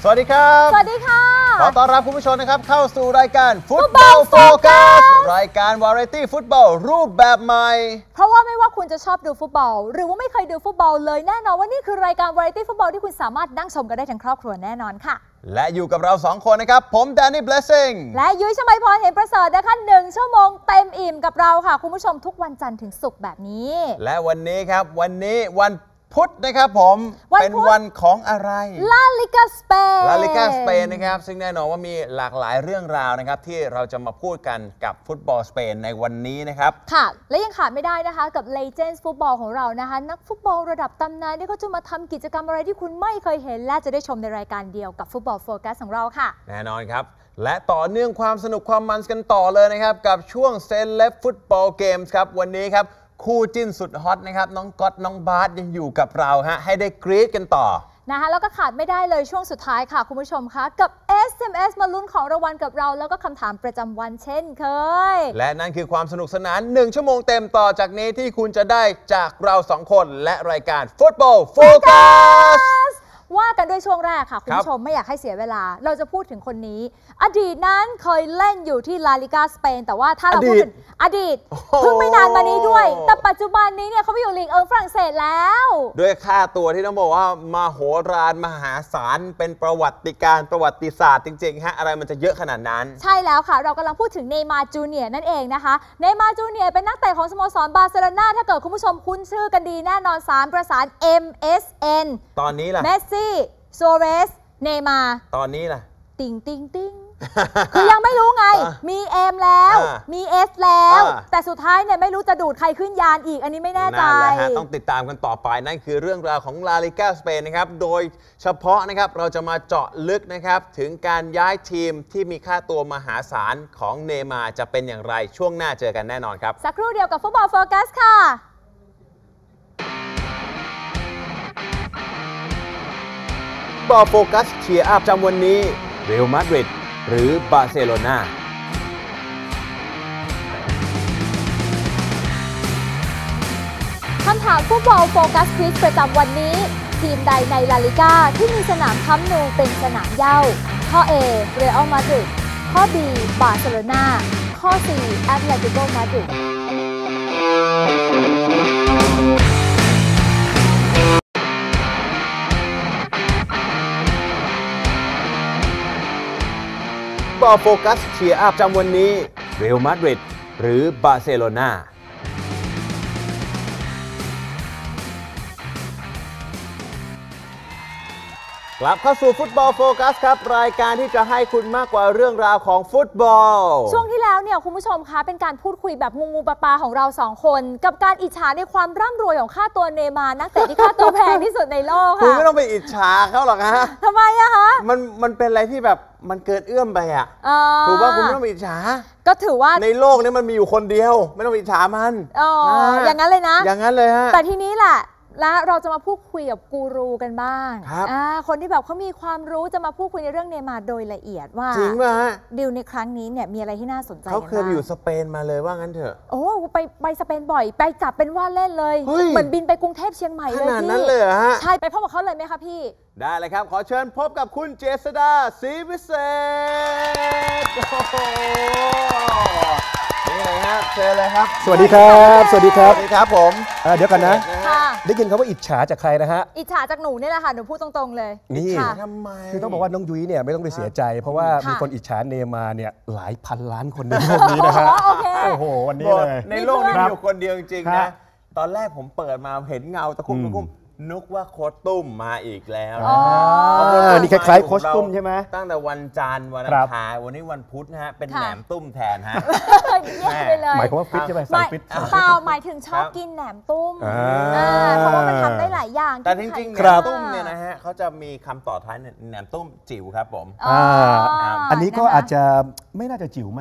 สวัสดีครับสวัสดีค่ะขอต้อนรับคุณผู้ชมนะครับเข้าสู่รายการฟุตบอลโฟกัสรายการวาไรตี้ฟุตบอลรูปแบบใหม่เพราะว่าไม่ว่าคุณจะชอบดูฟุตบอลหรือว่าไม่เคยดูฟุตบอลเลยแน่นอนว่านี่คือรายการวาไรตี้ฟุตบอลที่คุณสามารถนั่งชมกันได้ทั้งครอบครัวแน่นอนค่ะและอยู่กับเรา2คนนะครับผมแดนนี่ Blessing และยุ้ยชมัยพรเห็นประเสริฐนะคะ1 ชั่วโมงเต็มอิ่มกับเราค่ะคุณผู้ชมทุกวันจันทร์ถึงศุกร์แบบนี้และวันนี้ครับวันพุธนะครับผมเป็นวันของอะไรลาลิกาสเปนนะครับซึ่งแน่นอนว่ามีหลากหลายเรื่องราวนะครับที่เราจะมาพูดกันกับฟุตบอลสเปนในวันนี้นะครับค่ะและยังขาดไม่ได้นะคะกับ Legends ฟุตบอลของเรานะคะนักฟุตบอลระดับตำนานที่เขาจะมาทำกิจกรรมอะไรที่คุณไม่เคยเห็นและจะได้ชมในรายการเดียวกับฟุตบอลโฟกัสของเราค่ะแน่นอนครับและต่อเนื่องความสนุกความมันกันต่อเลยนะครับกับช่วงเซเลบฟุตบอลเกมส์ครับวันนี้ครับคู่จิ้นสุดฮอตนะครับน้องก๊อตน้องบาสยังอยู่กับเราฮะให้ได้กรี๊ดกันต่อนะคะแล้วก็ขาดไม่ได้เลยช่วงสุดท้ายค่ะคุณผู้ชมคะกับ SMS มาลุ้นของรางวัลกับเราแล้วก็คำถามประจำวันเช่นเคยและนั่นคือความสนุกสนาน1 ชั่วโมงเต็มต่อจากนี้ที่คุณจะได้จากเรา2 คนและรายการฟุตบอลโฟกัสว่ากันด้วยช่วงแรกค่ะคุณผู้ชมไม่อยากให้เสียเวลาเราจะพูดถึงคนนี้อดีตนั้นเคยเล่นอยู่ที่ลาลิกาสเปนแต่ว่าถ้าเราพูดถึงอดีตเพิ่งไม่นานมานี้ด้วยแต่ปัจจุบันนี้เนี่ยเขาไปอยู่ลีกฝรั่งเศสแล้วด้วยค่าตัวที่ต้องบอกว่ามโหฬารมหาศาลเป็นประวัติศาสตร์จริงๆฮะอะไรมันจะเยอะขนาดนั้นใช่แล้วค่ะเรากำลังพูดถึงเนย์มาร์จูเนียร์นั่นเองนะคะเนย์มาร์จูเนียร์เป็นนักเตะของสโมสรบาร์เซโลนาถ้าเกิดคุณผู้ชมคุ้นชื่อกันดีแน่นอน3 ประสาน MSN ตอนนี้ล่ะเมสซี่โซเรสเนย์มาร์ตอนนี้ล่ะติงคือยังไม่รู้ไงมีเอ็มแล้วมีเอสแล้วแต่สุดท้ายเนี่ยไม่รู้จะดูดใครขึ้นยานอีกอันนี้ไม่แน่ใจต้องติดตามกันต่อไปนั่นคือเรื่องราวของลาลิกาสเปนนะครับโดยเฉพาะนะครับเราจะมาเจาะลึกนะครับถึงการย้ายทีมที่มีค่าตัวมหาศาลของเนย์มาร์จะเป็นอย่างไรช่วงหน้าเจอกันแน่นอนครับสักครู่เดียวกับฟุตบอลโฟกัสค่ะบอลโฟกัสเชียร์อัพจำวันนี้เรอัลมาดริดหรือบาร์เซโลนาคำถามฟุตบอลโฟกัสควิซประจำวันนี้ทีมใดในลาลิก้าที่มีสนามคัมป์นูเป็นสนามเหย้าข้อ A เรอัลมาดริดข้อ B บาร์เซโลนาข้อ C แอตเลติโกมาดริดบอลโฟกัสเชียร์อัพจำวันนี้เรอัลมาดริดหรือบาร์เซโลนากลับเข้าสู่ฟุตบอลโฟกัสครับรายการที่จะให้คุณมากกว่าเรื่องราวของฟุตบอลช่วงที่แล้วเนี่ยคุณผู้ชมคะเป็นการพูดคุยแบบงูปลาของเรา2 คนกับการอิจฉาในความร่ำรวยของค่าตัวเนย์มาร์นักเตะที่ค่าตัวแพงที่สุดในโลกค่ะคุณไม่ต้องไปอิจฉาเขาหรอกฮะทำไมอะคะมันเป็นอะไรที่แบบมันเกินเอื้อมไปอะถูกว่าคุณไม่ต้องไปอิจฉาก็ถือว่าในโลกนี้มันมีอยู่คนเดียวไม่ต้องไปอิจฉามันอย่างนั้นเลยนะอย่างนั้นเลยฮะแต่ทีนี้แหละและเราจะมาพูดคุยกับกูรูกันบ้างคนที่แบบเขามีความรู้จะมาพูดคุยในเรื่องเนย์มาร์โดยละเอียดว่าจริงป่ะฮะดีลในครั้งนี้เนี่ยมีอะไรที่น่าสนใจเขาเคยอยู่สเปนมาเลยว่างั้นเถอะโอ้ไปสเปนบ่อยไปจับเป็นว่าเล่นเลยเหมือนบินไปกรุงเทพเชียงใหม่เลยขนาดนั้นเลยฮะใช่ไปพบกับเขาเลยไหมคะพี่ได้เลยครับขอเชิญพบกับคุณเจษฎาศรีวิเศษนี่เลยครับเชิญเลยครับสวัสดีครับสวัสดีครับผมเดี๋ยวกันนะได้ยินคำว่าอิจฉาจากใครนะฮะอิจฉาจากหนูนี่แหละค่ะหนูพูดตรงๆเลยนี่ทำไมคือต้องบอกว่าน้องยุ้ยเนี่ยไม่ต้องไปเสียใจเพราะว่ามีคนอิจฉาเนย์มาร์เนี่ยหลายพันล้านคนในโลกนี้นะฮะโอ้โหวันนี้เลยในโลกนี้มีอยู่คนเดียวจริงๆนะตอนแรกผมเปิดมาเห็นเงาตะคุ่มนึกว่าโค้ชตุ้มมาอีกแล้วนี่คล้ายๆโค้ชตุ้มใช่ไหมตั้งแต่วันจันทร์วันอังคารวันนี้วันพุธนะฮะเป็นแหนมตุ้มแทนฮะหมายความว่าฟิตใช่ไหมใส่ฟิตเปล่าหมายถึงชอบกินแหนมตุ้มเพราะว่ามันทำได้หลายอย่างแต่จริงๆแหนมตุ้มเนี่ยนะฮะเขาจะมีคำต่อท้ายแหนมตุ้มจิ๋วครับผมอันนี้ก็อาจจะไม่น่าจะจิ๋วมาก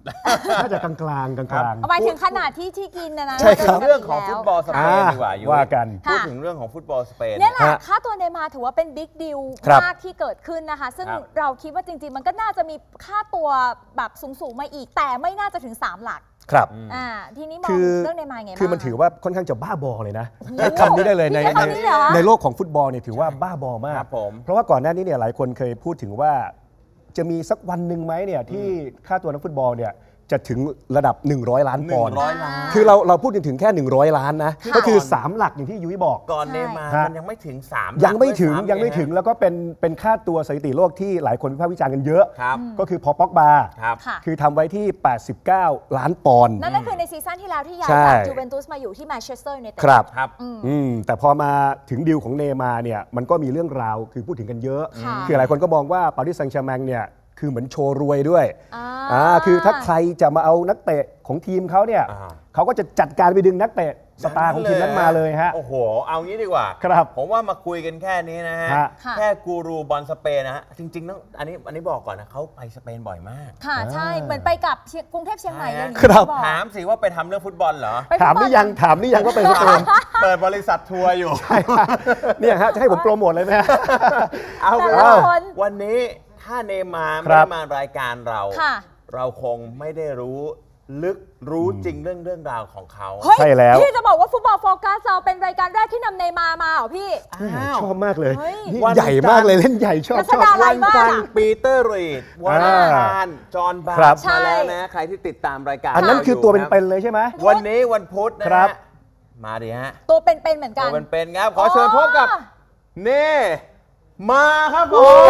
น่าจะกลางๆหมายถึงขนาดที่กินนะใช่ครับเรื่องของฟุตบอลสเปนดีกว่าอยู่ว่ากันพูดถึงเรื่องของฟุตบอลสเปนนี่แหละค่าตัวเนย์มาร์ถือว่าเป็นบิ๊กดีลครับมากที่เกิดขึ้นนะคะ ซึ่งครับเราคิดว่าจริงๆ มันก็น่าจะมีค่าตัวแบบสูงๆมาอีก แต่ไม่น่าจะถึง 3 หลักครับทีนี้มองเรื่องเนย์มาร์ไงบ้างคือมันถือว่าค่อนข้างจะบ้าบอเลยนะใช้คำนี้ได้เลยในใช้คำนี้เหรอในโลกของฟุตบอลเนี่ยถือว่าบ้าบอมากครับผมเพราะว่าก่อนหน้านี้เนี่ยหลายคนเคยพูดถึงว่าจะมีสักวันหนึ่งไหมเนี่ยที่ค่าตัวนักฟุตบอลเนี่ยจะถึงระดับ 100 ล้านปอนด์ 100 ล้านคือเราพูดถึงแค่ 100 ล้านนะค่ะก็คือ 3 หลักอย่างที่ยุ้ยบอกก่อนใช่เนย์มาร์ฮะมันยังไม่ถึง3 ยังไม่ถึงด้วยซ้ำยังไม่ถึงนะฮะแล้วก็เป็นค่าตัวสถิติโลกที่หลายคนวิพากษ์วิจารณ์กันเยอะครับก็คือพอป็อกบาครับค่ะคือทำไว้ที่ 89 ล้านปอนด์นั่นก็คือในซีซั่นที่แล้วที่ย้ายใช่จากจูเวนตุสมาอยู่ที่แมนเชสเตอร์ยูไนเต็ดครับครับแต่พอมาถึงดีลของเนย์มาร์เนี่ยมันก็มีเรื่องราวคือพูดถึงกันเยอะค่ะคือหลายคนก็มองว่าปารีสแซงต์แชร์แมงเนี่ยคือเหมือนโชว์รวยด้วยอ่าคือถ้าใครจะมาเอานักเตะของทีมเขาเนี่ยอ่าเขาก็จะจัดการไปดึงนักเตะสตาร์ของทีมนั้นมาเลยฮะโอ้โห เอางี้ดีกว่าครับผมว่ามาคุยกันแค่นี้นะฮะฮะค่ะแค่กูรูบอลสเปนนะฮะ จริงๆต้องอันนี้บอกก่อนนะเขาไปสเปนบ่อยมากค่ะ ใช่ เหมือนไปกับกรุงเทพเชียงใหม่เลยครับที่อกถามสิว่าไปทำเรื่องฟุตบอลเหรอไปฟุตบอลถามหรือยังว่าเป็นสเปนเปิดบริษัททัวร์อยู่เนี่ยฮะจะให้ผมโปรโมทเลยไหมฮะเอาไปแต่ว่าละคนวันนี้ถ้าเนย์มาร์ไม่ครับได้มารายการเราค่ะเราคงไม่ได้รู้ลึกรู้จริงเรื่องราวของเขาเฮ้ยใช่แล้วพี่จะบอกว่าฟุตบอลโฟกัสเราเป็นรายการแรกที่นำเนย์มาร์มาเหรอพี่อ้าวชอบมากเลยเฮ้ยนี่ใหญ่มากเลยเล่นใหญ่ชอบรัชดาลัวัยนมากจันทอะร์ปีเตอร์รีดวันอังคารจอห์นบาครับร์มาแล้วนะ ใครที่ติดตามรายการอันนั้นคือตัวรายู่เป็นๆเลยใช่ไหมวันนี้วันพุธนะฮะครับมาดิฮะตัวเป็นๆเหมือนกัตันวเป็นๆครับ ขอเชิญพบกับอ๋อเน่มาครับผม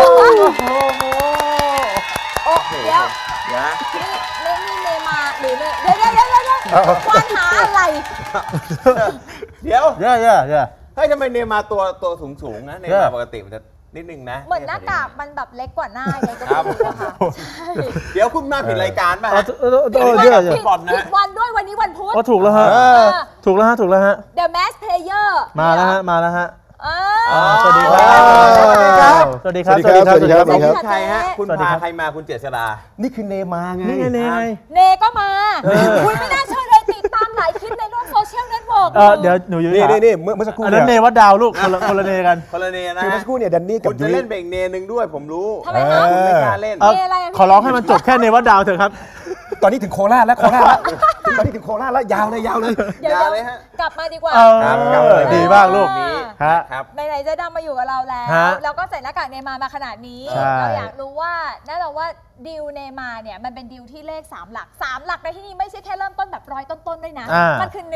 โอ้เดี๋ยวเดี๋ยวนะนี่เนย์มาร์หรือเดี๋ยวควานหาอะไรเดี๋ยว Yeah. เฮ้ยทำไมเนย์มาตัวสูงๆนะเนย์มาปกติมันจะนิดนึงนะเหมือนหน้ากากมันแบบเล็กกว่าหน้าไงก็ครับไม่รู้อะค่ะใช่เดี๋ยวคุณมาผิดรายการป่ะฮะผิดบอลนะผิดวันด้วยวันนี้วันพุธอ๋อถูกแล้วฮะ ถูกแล้วฮะ The Match Player มาแล้วฮะสวัสดีคสวัสดีรับครับสวัสดีครับคุณครับใครฮะ คุณสวัสดีพาครับใครมาคุณเจษฎานี่คือเนย์มาร์ไงนี่ไงนี่ไงเนก็มาคุณไม่น่าเชื่อเลยติดตามหลายคลิปในโลกโซเชียลเน็ตเวิร์กเดี๋ยวหนูยืนนี่เมื่อสักครู่อันเนี่นั้นเนยวัดดาวลูกคนละเนกันคนละเนนะคือเมื่อฮะสักครู่เนี่ยแดนนี่กัคุบณยุ้จะยเล่นเบรกเนนึงด้วยผมรู้ทำไมคะคุณไม่กล้าเล่นเอ่อเนอะไรอะขอร้องให้มันจบแค่เนวัดดาวเถอะครับตอนนี้ถึงโคราชแล้วตอนนี้ถึงโคราชแล้วยาวเลยเดี๋ยวอย่าเลยฮะกลับมาดีกว่าครับกลับเลยดีมากลูกนี้ฮะครับไหนๆเจะดำมาอยู่กับเราแล้วฮะแล้วก็ใส่หน้ากากเนย์มาร์มาขนาดนี้ใช่เราอยากรู้ว่าแน่นอนว่าดีลเนย์มาร์เนี่ยมันเป็นดีลที่เลข 3 หลัก 3 หลักในที่นี้ไม่ใช่แค่เริ่มต้นแบบร้อยต้นๆด้วยนะ มันคือ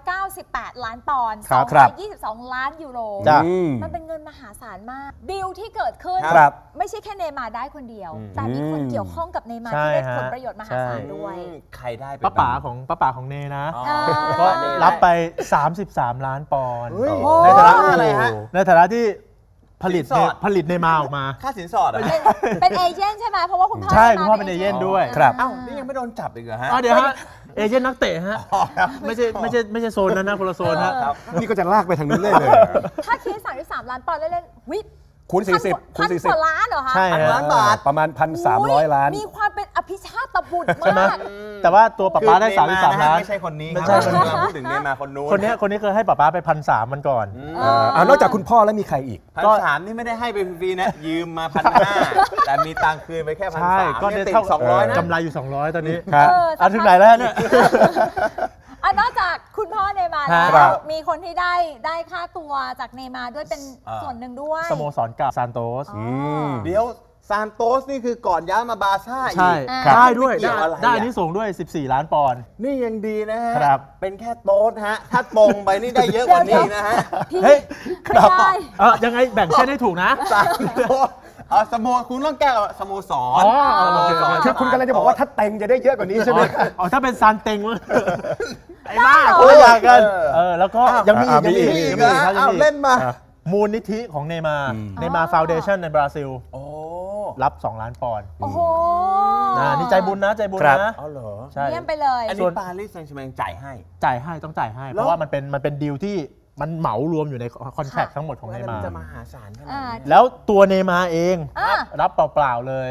198 ล้านปอนด์ครับ 222 ล้านยูโรจ้ะมันเป็นเงินมหาศาลมากดีลที่เกิดขึ้นครับไม่ใช่แค่เนย์มาร์ได้คนเดียว แต่มีคนเกี่ยวข้องกับเนย์มาร์ใช่ที่ได้ฮะผลประโยชน์มหาศาลด้วยใครได้ไปป้าป๋าของเนนะอ๋ออ่าก็รับไป 33 ล้านปอนด์เฮ้ยในฐานะอะไรฮะในฐานะที่ผลิตสินสอดผลิตเนมาออกมาค่าสินสอดเหรอเป็นเอเจนต์ใช่ไหมเพราะว่าคุณพ่อใช่นย์คุณพ่อเป็นเอเจนต์ด้วยครับเอ้านี่ยังไม่โดนจับอีกเหรอฮะเดี๋ยวฮะเอเจนต์นักเตะฮะไม่ใช่โซนนั้นนะคนละโซนฮะครับนี่ก็จะลากไปทางนู้นเลยถ้าคิด33 ล้านปอนด์เล่นๆวิคูณ40คูณพันกว่าล้านเหรอคะใช่ 1,000 ล้านบาทประมาณ 1,300 ล้านมีความเป็นอภิชาตบุตรใช่ไหมมากแต่ว่าตัวป๊าป๊าได้คือเนย์ร์นะฮะ 33 ล้านไม่ใช่คนนี้ไม่คใช่รับคนนี้กำลังพูดถึงเนย์มาร์คนนู้นคนนี้เคยให้ป๊าป๊าไป1,300มันก่อนนอกจากคุณพ่อแล้วมีใครอีก 1,300นี่ไม่ได้ให้ไปฟรีๆนะ ยืมมา1,500แต่มีตังค์คืนไปแค่ใช่ 1,300 ก็เนี่ได้ยติดเท่า 200นะกำไรอยู่ 200 ตอนนี้ครับเอาถึงไหนแล้วเนี่ยนอกจากคุณพ่อเนย์มาร์ครัแล้วบมีคนที่ได้ค่าตัวจากเนย์มาร์ด้วยเป็นส่วนหนึ่งด้วยสโมสรเกับซานโตสเดี๋ยวซานโตสนี่คือก่อนย้ายมาบาร์ซ่าอีกใช่ครับได้ด้วยไม่เกี่ยวอะไรได้อ่ะนี่ส่งด้วย 14 ล้านปอนด์นี่ยังดีนะฮะครับเป็นแค่โต๊ดฮะ ถ้าตรงไปนี่ได้เยอะกว่านี้นะฮะเฮ้ยไม่ได้ยังไงแบ่งเส้นให้ถูกนะซานโตสคุณต้องแก้สโมสรอ๋อสโมสรคือคุณกำลังจะบอกว่าถ้าเต็งจะได้เยอะกว่านี้ใช่ไหมอ๋อถ้าเป็นซานเต็งไอ้บ้าได้เหรอคนละอย่างกันแล้วก็ยังมีมีอีกอีกยังเหรมีอครับยังอ้าวมีเล่นมามูลนิธิของเนมาฟาวเดชั่นในบราซิลโอ้รับ 2 ล้านปอนด์โอ้โหนี่ใจบุญนะใจบุญครับนะเอาเหรอใช่เยี่ยมไปเลยอันส่นี้วนปารีสแซงต์แชร์แมงจ่ายให้ต้องจ่ายให้แล้เพวราะว่ามันเป็นดีลที่มันเหมารวมอยู่ในคอนแทคทั้งหมดของเนแล้วมามันจะมหาศาลขนาดนี้แล้วตัวเนมาเองอ่ะรับเปล่าๆเลย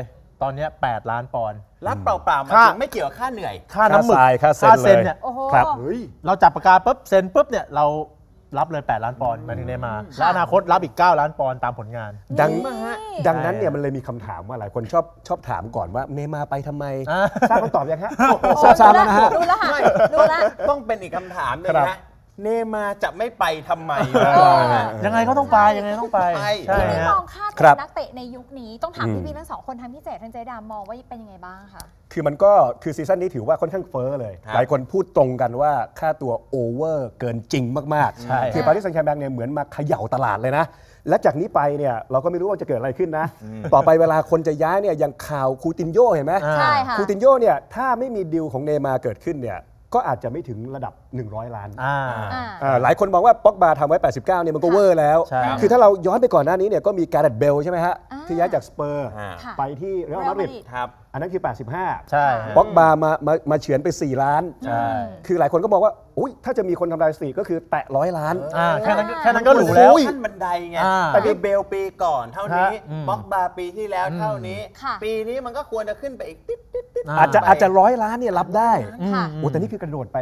ตอนนี้8 ล้านปอนด์รับเปล่าๆมาถึงไม่เกี่ยวกับค่าเหนื่อยค่าน้ำหมึกค่าเซ็นเนี่ยครับเราจับปากกาปุ๊บเซ็นปุ๊บเนี่ยเรารับเลย8 ล้านปอนด์มาถึงเนย์มาร์และอนาคตรับอีก9 ล้านปอนด์ตามผลงานดังนั้นเนี่ยมันเลยมีคำถามว่าหลายคนชอบถามก่อนว่าเนย์มาร์ไปทำไมทราบคำตอบยังฮะทราบแล้วนะฮะดูแล้วค่ะดูแล้วต้องเป็นอีกคำถามเลยนะเนย์มาร์จะไม่ไปทำไมยังไงก็ต้องไปยังไงต้องไปใช่ทีนี้มองค่าตัวนักเตะในยุคนี้ต้องถามพี่ทั้งสองคนทั้งพี่เจทั้งเจดามองว่าเป็นยังไงบ้างคะคือมันก็คือซีซั่นนี้ถือว่าค่อนข้างเฟ้อเลยหลายคนพูดตรงกันว่าค่าตัวโอเวอร์เกินจริงมากๆคือปารีสแซงต์แชร์แมงเนี่ยเหมือนมาเขย่าตลาดเลยนะและจากนี้ไปเนี่ยเราก็ไม่รู้ว่าจะเกิดอะไรขึ้นนะต่อไปเวลาคนจะย้ายเนี่ยอย่างข่าวคูตินโญ่เห็นไหมคูตินโญ่เนี่ยถ้าไม่มีดีลของเนย์มาร์เกิดขึ้นเนี่ยก็อาจจะไม่ถึงระดับ100 ล้านหลายคนมองว่าป็อกบาทำไว้89เนี่ยมันก็เวอร์แล้วคือถ้าเราย้อนไปก่อนหน้านี้เนี่ยก็มีการ์เร็ตเบลใช่ไหมฮะที่ย้ายจากสเปอร์ไปที่เรอัลมาดริดอันนั้นคือ85 ใช่ป็อกบามาเฉือนไป4 ล้านคือหลายคนก็มองว่าอุ้ยถ้าจะมีคนทำลายสถิติก็คือแตะ100 ล้านแค่นั้นก็หรูแล้วขั้นบันไดไงแต่มีเบลปีก่อนเท่านี้ป็อกบาปีที่แล้วเท่านี้ปีนี้มันก็ควรจะขึ้นไปอีกติ๊ดอาจจะ100 ล้านเนี่ยรับได้โอ้แต่นี่คือกระโดดไป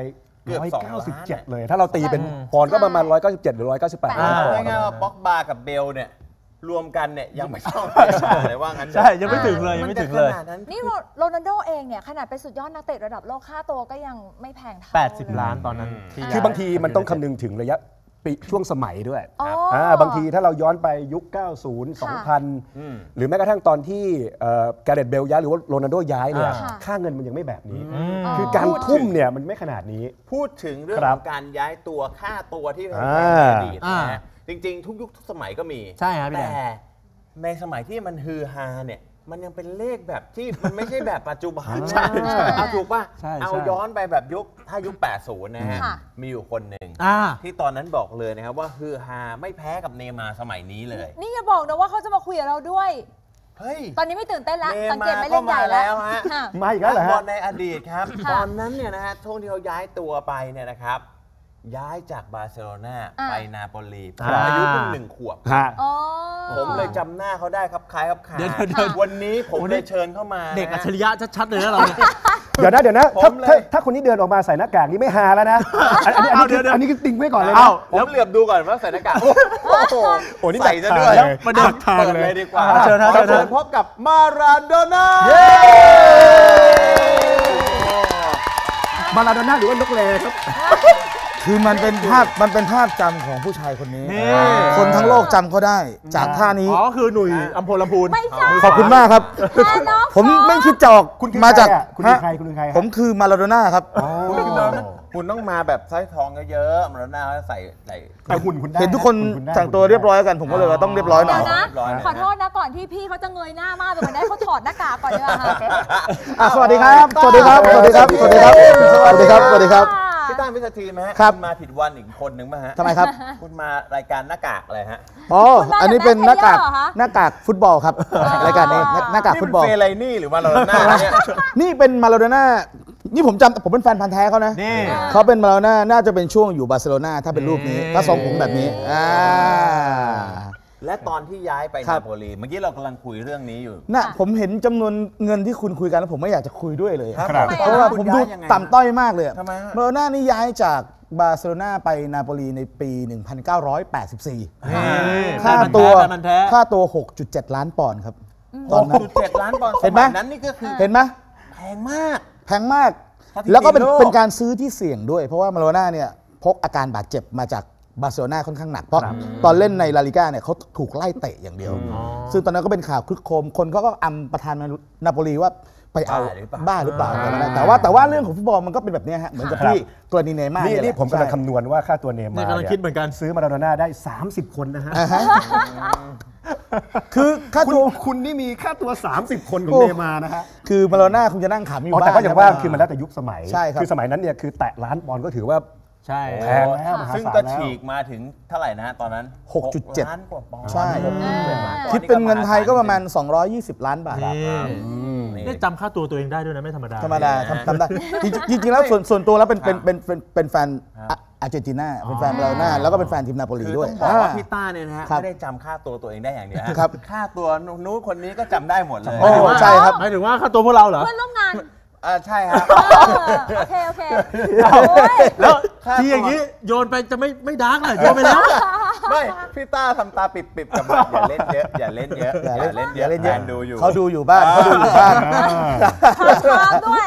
197เลยถ้าเราตีเป็นปอนด์ก็ประมาณ197หรือ198 ง่ายๆว่าป็อกบากับเบลเนี่ยรวมกันเนี่ยยังไม่ต้องเลยว่างั้นใช่ยังไม่ถึงเลยยังไม่ถึงเลยนี่โรนัลโดเองเนี่ยขนาดเป็นสุดยอดนักเตะระดับโลกค่าตัวก็ยังไม่แพงเท่า 80 ล้านตอนนั้นคือบางทีมันต้องคำนึงถึงระยะปีช่วงสมัยด้วยบางทีถ้าเราย้อนไปยุค 90 2000 หรือแม้กระทั่งตอนที่การ์เร็ตเบลย้ายหรือว่าโรนัลโดย้ายเนี่ยค่าเงินมันยังไม่แบบนี้คือการทุ่มเนี่ยมันไม่ขนาดนี้พูดถึงเรื่องของการย้ายตัวค่าตัวที่แพงในอดีตนะจริงๆทุกยุคทุกสมัยก็มีใช่ครับแต่ในสมัยที่มันฮือฮาเนี่ยมันยังเป็นเลขแบบที่มันไม่ใช่แบบปัจจุบันเอาถูกป่ะเอาย้อนไปแบบถ้ายุค 80 นะฮะมีอยู่คนหนึ่งที่ตอนนั้นบอกเลยนะครับว่าฮือฮาไม่แพ้กับเนย์มาร์สมัยนี้เลยนี่อย่าบอกนะว่าเขาจะมาคุยกับเราด้วยตอนนี้ไม่ตื่นเต้นแล้วสังเกตไม่เล่นใหญ่แล้วฮะมาอีกแล้วเหรอฮะบอลในอดีตครับตอนนั้นเนี่ยนะฮะช่วงที่เขาย้ายตัวไปเนี่ยนะครับย้ายจากบาร์เซโลนาไปนาโปลีอายุเพิ่ง1 ขวบผมเลยจำหน้าเขาได้ครับคล้ายครับขาวันนี้ผมเลยเชิญเข้ามาเด็กอัจฉริยะชัดๆเลยนะเราเดี๋ยวนะถ้าคนนี้เดินออกมาใส่หน้ากากนี่ไม่ฮาแล้วนะอันนี้คือติงไว้ก่อนเลยนะแล้วเหลือบดูก่อนว่าใส่หน้ากากโอ้นี่ใส่ซะด้วยมาเดินทางเลยดีกว่าเชิญพบกับมาราโดน่ามาราโดน่าหรือว่านกแรครับคือมันเป็นภาพจำของผู้ชายคนนี้คนทั้งโลกจำเขาได้จากท่านี้คือหนุ่ยอัมพลลำพูนขอบคุณมากครับผมไม่คิดจะออกมาจากคุณใครผมคือมาราโดน่าครับคุณต้องมาแบบไส้ทองเยอะๆมาราโดน่าใส่หุ่นคุณได้เห็นทุกคนแต่งตัวเรียบร้อยกันผมก็เลยว่าต้องเรียบร้อยหน่อยขอโทษนะก่อนที่พี่เขาจะเงยหน้ามากเลยได้เขาถอดหน้ากากก่อนเลยค่ะสวัสดีครับพี่ตั้งพิสธีไหมฮะคุณมาผิดวันอีกคนหนึ่งไหมฮะทำไมครับคุณมารายการหน้ากากอะไรฮะอันนี้เป็นหน้ากากฟุตบอลครับรายการนี้หน้ากากฟุตบอลนี่เป็นเฟรนี่หรือมาราโดน่าเนี่ยนี่เป็นมาราโดน่านี่ผมเป็นแฟนพันธุ์แท้เขานะเขาเป็นมาราโดน่าน่าจะเป็นช่วงอยู่บาร์เซโลนาถ้าเป็นรูปนี้ถ้าทรงผมแบบนี้และตอนที่ย้ายไปนาโปลีเมื่อกี้เรากำลังคุยเรื่องนี้อยู่น่ะผมเห็นจำนวนเงินที่คุณคุยกันแล้วผมไม่อยากจะคุยด้วยเลยเพราะว่าผมดูต่ำต้อยมากเลยมาราโดน่านี่ย้ายจากบาร์เซโลนาไปนาโปลีในปี 1984 ค่าตัว 6.7 ล้านปอนด์ครับตอนนั้น 6.7 ล้านปอนด์เห็นไหมนั้นนี่ก็คือเห็นไหมแพงมากแล้วก็เป็นการซื้อที่เสี่ยงด้วยเพราะว่ามาราโดน่าเนี่ยพกอาการบาดเจ็บมาจากบาร์เซโลนาค่อนข้างหนักเพราะตอนเล่นในลาลิก้าเนี่ยเขาถูกไล่เตะอย่างเดียวซึ่งตอนนั้นก็เป็นข่าวคลึกโครมคนเขาก็อำประธานนาโปลีว่าไปเอาบ้าหรือเปล่าแต่ว่าเรื่องของฟุตบอลมันก็เป็นแบบนี้ฮะเหมือนกับที่ตัวเนย์ม่าร์นี่ผมกำลังคำนวณว่าค่าตัวเนย์ม่าร์กำลังคิดเหมือนกันซื้อมาราโดน่าได้30 คนนะฮะคือค่าตัวคุณนี่มีค่าตัว30 คนของเนย์ม่าร์นะฮะคือมาราโดน่าคงจะนั่งขำอยู่บ้านแต่ก็อย่างว่าคือมันแล้วแต่ยุคสมัยคือสมัยนั้นเนี่ยคือแตะล้านปอนด์ก็ถือว่าใช่แพงแล้วซึ่งก็ฉีกมาถึงเท่าไหร่นะฮะตอนนั้น 6.7 ล้านกว่าปอนด์ใช่คิดเป็นเงินไทยก็ประมาณ220 ล้านบาทนี่จำค่าตัวเองได้ด้วยนะไม่ธรรมดาทำได้จริงๆแล้วส่วนตัวแล้วเป็นแฟนอาร์เจนตินาเป็นแฟนบาร์เซโลนาแล้วก็เป็นแฟนทีมนาโปลีคือด้วยต้องบอกว่าพี่ต้าเนี่ยนะฮะครับไม่ได้จำค่าตัวตัวเองได้อย่างเดียวฮะครับค่าตัวนู้นคนนี้ก็จำได้หมดเลยโอ้ใช่ครับหมายถึงว่าค่าตัวพวกเราเหรอเพื่อนร่วมงานใช่ครับโอเคโอเคโอ้ยแล้วทีอย่างนี้โยนไปจะไม่ดาร์กเลยโยนไปแล้วไม่พี่ต้าทำตาปิดๆกับมันอย่าเล่นเยอะอย่าเล่นเยอะอย่าเล่นเยอะแฟนดูอยู่เขาดูอยู่บ้านเขาดูอยู่บ้านถามด้วย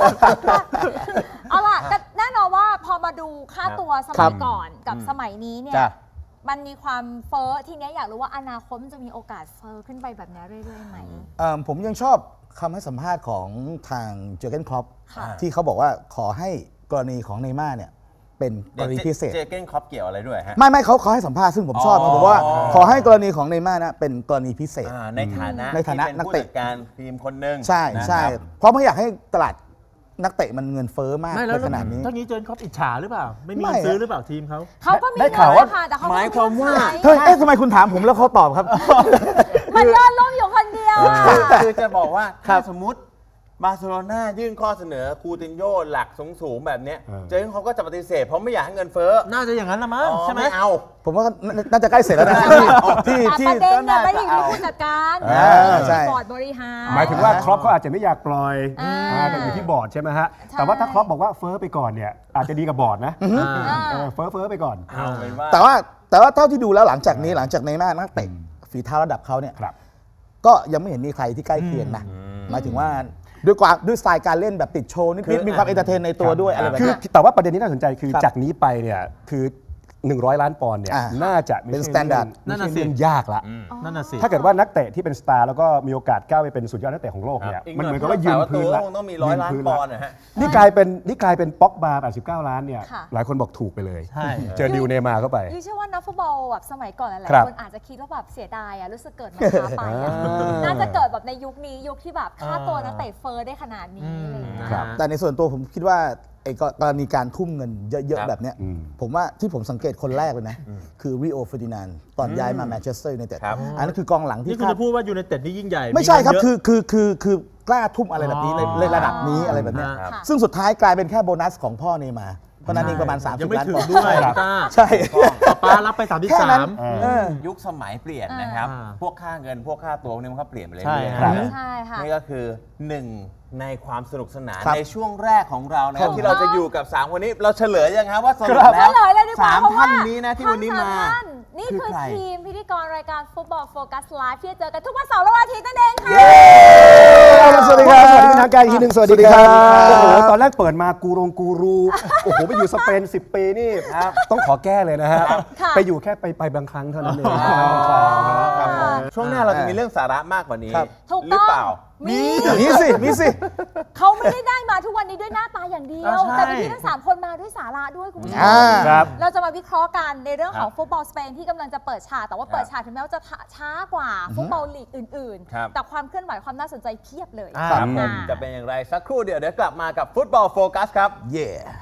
เอาล่ะแต่แน่นอนว่าพอมาดูค่าตัวสครัมัยบก่อนกับสมัยนี้เนี่ยจ้ะมันมีความเฟ้อทีเนี้ยอยากรู้ว่าอนาคตมันจะมีโอกาสเฟ้อขึ้นไปแบบนี้เรื่อยๆไหมผมยังชอบคำให้สัมภาษณ์ของทางเจอร์เกนคล็อปค่ะที่เขาบอกว่าขอให้กรณีของเนย์ม่าร์เนี่ยเป็นกรณีพิเศษเจเก้นครอปเกี่ยวอะไรด้วยฮะไม่เขาให้สัมภาษณ์ซึ่งผมชอบนะผมว่าขอให้กรณีของเนย์ม่าร์นะเป็นกรณีพิเศษในฐานะในฐานะที่ป็นักเตะผู้จัดการทีมคนหนึ่งใช่นะครับใช่เพราะไม่อยากให้ตลาดนักเตะมันเงินเฟ้อมากไม่แล้วในขนาดนี้ทั้งนี้เจนครอปอิจฉาหรือเปล่า ไม่มีไม่เงินซื้ออะหรือเปล่าทีมเขาเขาก็มีได้เงิข่าวน ว่านะคะแต่เขาหมายความว่าเฮ้ยทำไมคุณถามผมแล้วเขาตอบครับมันยอดล้มอยู่คนเดียวอะคือจะบอกว่าครัถ้าบสมมติบาร์เซโลนายื่นข้อเสนอคูตินโญ่หลักสูงๆแบบเนี้ยเจเก้นเขาก็จะปฏิเสธเพราะไม่อยากให้เงินเฟ้อน่าจะอย่างนั้นละมั้งใช่ไหมไม่เอาผมว่าน่าจะใกล้เสร็จแล้วนะที่แต่ประเด็นเนี่ยไม่ได้อยู่ที่ผู้จัดการใช่บอร์ดบริหารหมายถึงว่าครอปเขาอาจจะไม่อยากปล่อยอ่าแต่อยู่ที่บอร์ดใช่ไหมฮะใช่แต่ว่าถ้าครอปบอกว่าเฟ้อไปก่อนเนี่ยอาจจะดีกับบอร์ดนะ เฟ้อไปก่อนเอาเป็นว่าแต่ว่าเท่าที่ดูแล้วหลังจากนี้หลังจากเนย์ม่าร์นักเตะฝีเท้าระดับเขาเนี่ยครับก็ยังไม่เห็นมีใครที่ใกล้เคียงนะหมายถึงว่าด้วยสไตล์การเล่นแบบติดโชว์นิดๆมีความเอนเตอร์เทนในตัวด้วยอะไรแบบคือเนี้ยแต่ว่าประเด็นที่น่าสนใจคือครับจากนี้ไปเนี่ยคือ 100 ล้านปอนด์เนี่ยอ่าน่าจะไม่เป็นใช่ standard ไม่นั่นใช่น่ะสิเรื่องยากละนั่นน่ะสิถ้าเกิดว่านักเตะที่เป็นสตาร์แล้วก็มีโอกาสก้าวไปเป็นสุดยอดนักเตะของโลกเนี่ยอีกมันหเหน่มืออย นกับว่ายืนพื้นละคงต้องมี100 ล้านปอนด์นะฮะนี่กลายเป็นป็อกบาร์89 ล้านเนี่ยค่ะหลายคนบอกถูกไปเลยใช่เจอดิวเนย์มาร์เข้าไปยูเชื่อว่านักฟุตบอลแบบสมัยก่อนหลายครับๆคนอาจจะคิดว่าแบบเสียดายอะรู้สึกเกิดมาช้าไปอะน่าจะเกิดแบบในยุคนี้ยุคที่แบบค่าตัวนักเตะเฟอร์ได้ขนาดนี้อะไรอย่างเงี้ยครับแต่ในส่วนตัวผมคิดว่าไอ้กรณีการทุ่มเงินเยอะครับๆแบบเนี้ยอืมผมว่าที่ผมสังเกตคนแรกเลยนะ คือริโอเฟอร์ดินานด์ตอนย้ายมาแมนเชสเตอร์ยูไนเต็ดครับอันนั้นคือกองหลังนี่ที่คุณจะพูดว่ายูไนเต็ดนี่ยิ่งใหญ่ไม่ใช่ครับเงินเยอะคือกล้าทุ่มอะไรแบบนี้ในระดับนี้อะไรแบบเนี้ยครับซึ่งสุดท้ายกลายเป็นแค่โบนัสของพ่อเนย์มาร์เท่านั้นเองประมาณยัง 30 ไม่ล้านถึปงอนด์ด้วยครับต้าใช่ป้ารับไปแค่นั้น 33 เออยุคสมัยเปลี่ยนนะครับอ่าพวกค่าเงินพวกค่าตัวพวกนี้มันก็เปลี่ยนไปเรื่ใช่อยๆครับนะใช่ค่ะนี่ก็คือหนึ่งในความสนุกสนานครับในช่วงแรกของเรานะครับถูกที่เราจะอยู่กับ3คนนี้เราเฉลยยังครับว่าสรุปเฉแล้วลยเลยดีกว่าสามเพราะว่าท่านนี้นะที่วันนี้มาทั้งสท่านนี่คือคือใครทีมพิธีกรรายการฟุตบอลโฟกัสไลฟ์ที่จะเจอกันทุกวันเสาร์และวันอาทิตย์นั่นเองค่ะสวัสดีครับ สวัสดีเป็นทางการอีกทีหนึ่งสวัสดีครับสวัสดีครับโอ้โหตอนแรกเปิดมากูรู โอ้โหไปอยู่สเปน 10 ปีนี่ต้องขอแก้เลยนะฮะค่ะไปอยู่แค่ไปบางครั้งเท่านั้นเองครับผมช่วงหน้าเราจะมีเรื่องสาระมากกว่านี้ครับถูกหรือต้องเปล่ามีมีสิเขาไม่ได้มาทุกวันนี้ด้วยหน้าตาอย่างเดียวใช่แต่พี่ทั้ง3คนมาด้วยสาระด้วยคุณผู้ชมอ่าครับเราจะมาวิเคราะห์กันในเรื่องของฟุตบอลสเปนที่กำลังจะเปิดฉากแต่ว่าเปิดฉากถึงแม้ว่าจะช้ากว่าฟุตบอลลีกอื่นครับๆ แต่ความเคลื่อนไหวความน่าสนใจเพียบเลยครับผมอ่าจะเป็นอย่างไรสักครู่เดี๋ยวกลับมากับฟุตบอลโฟกัสครับเย่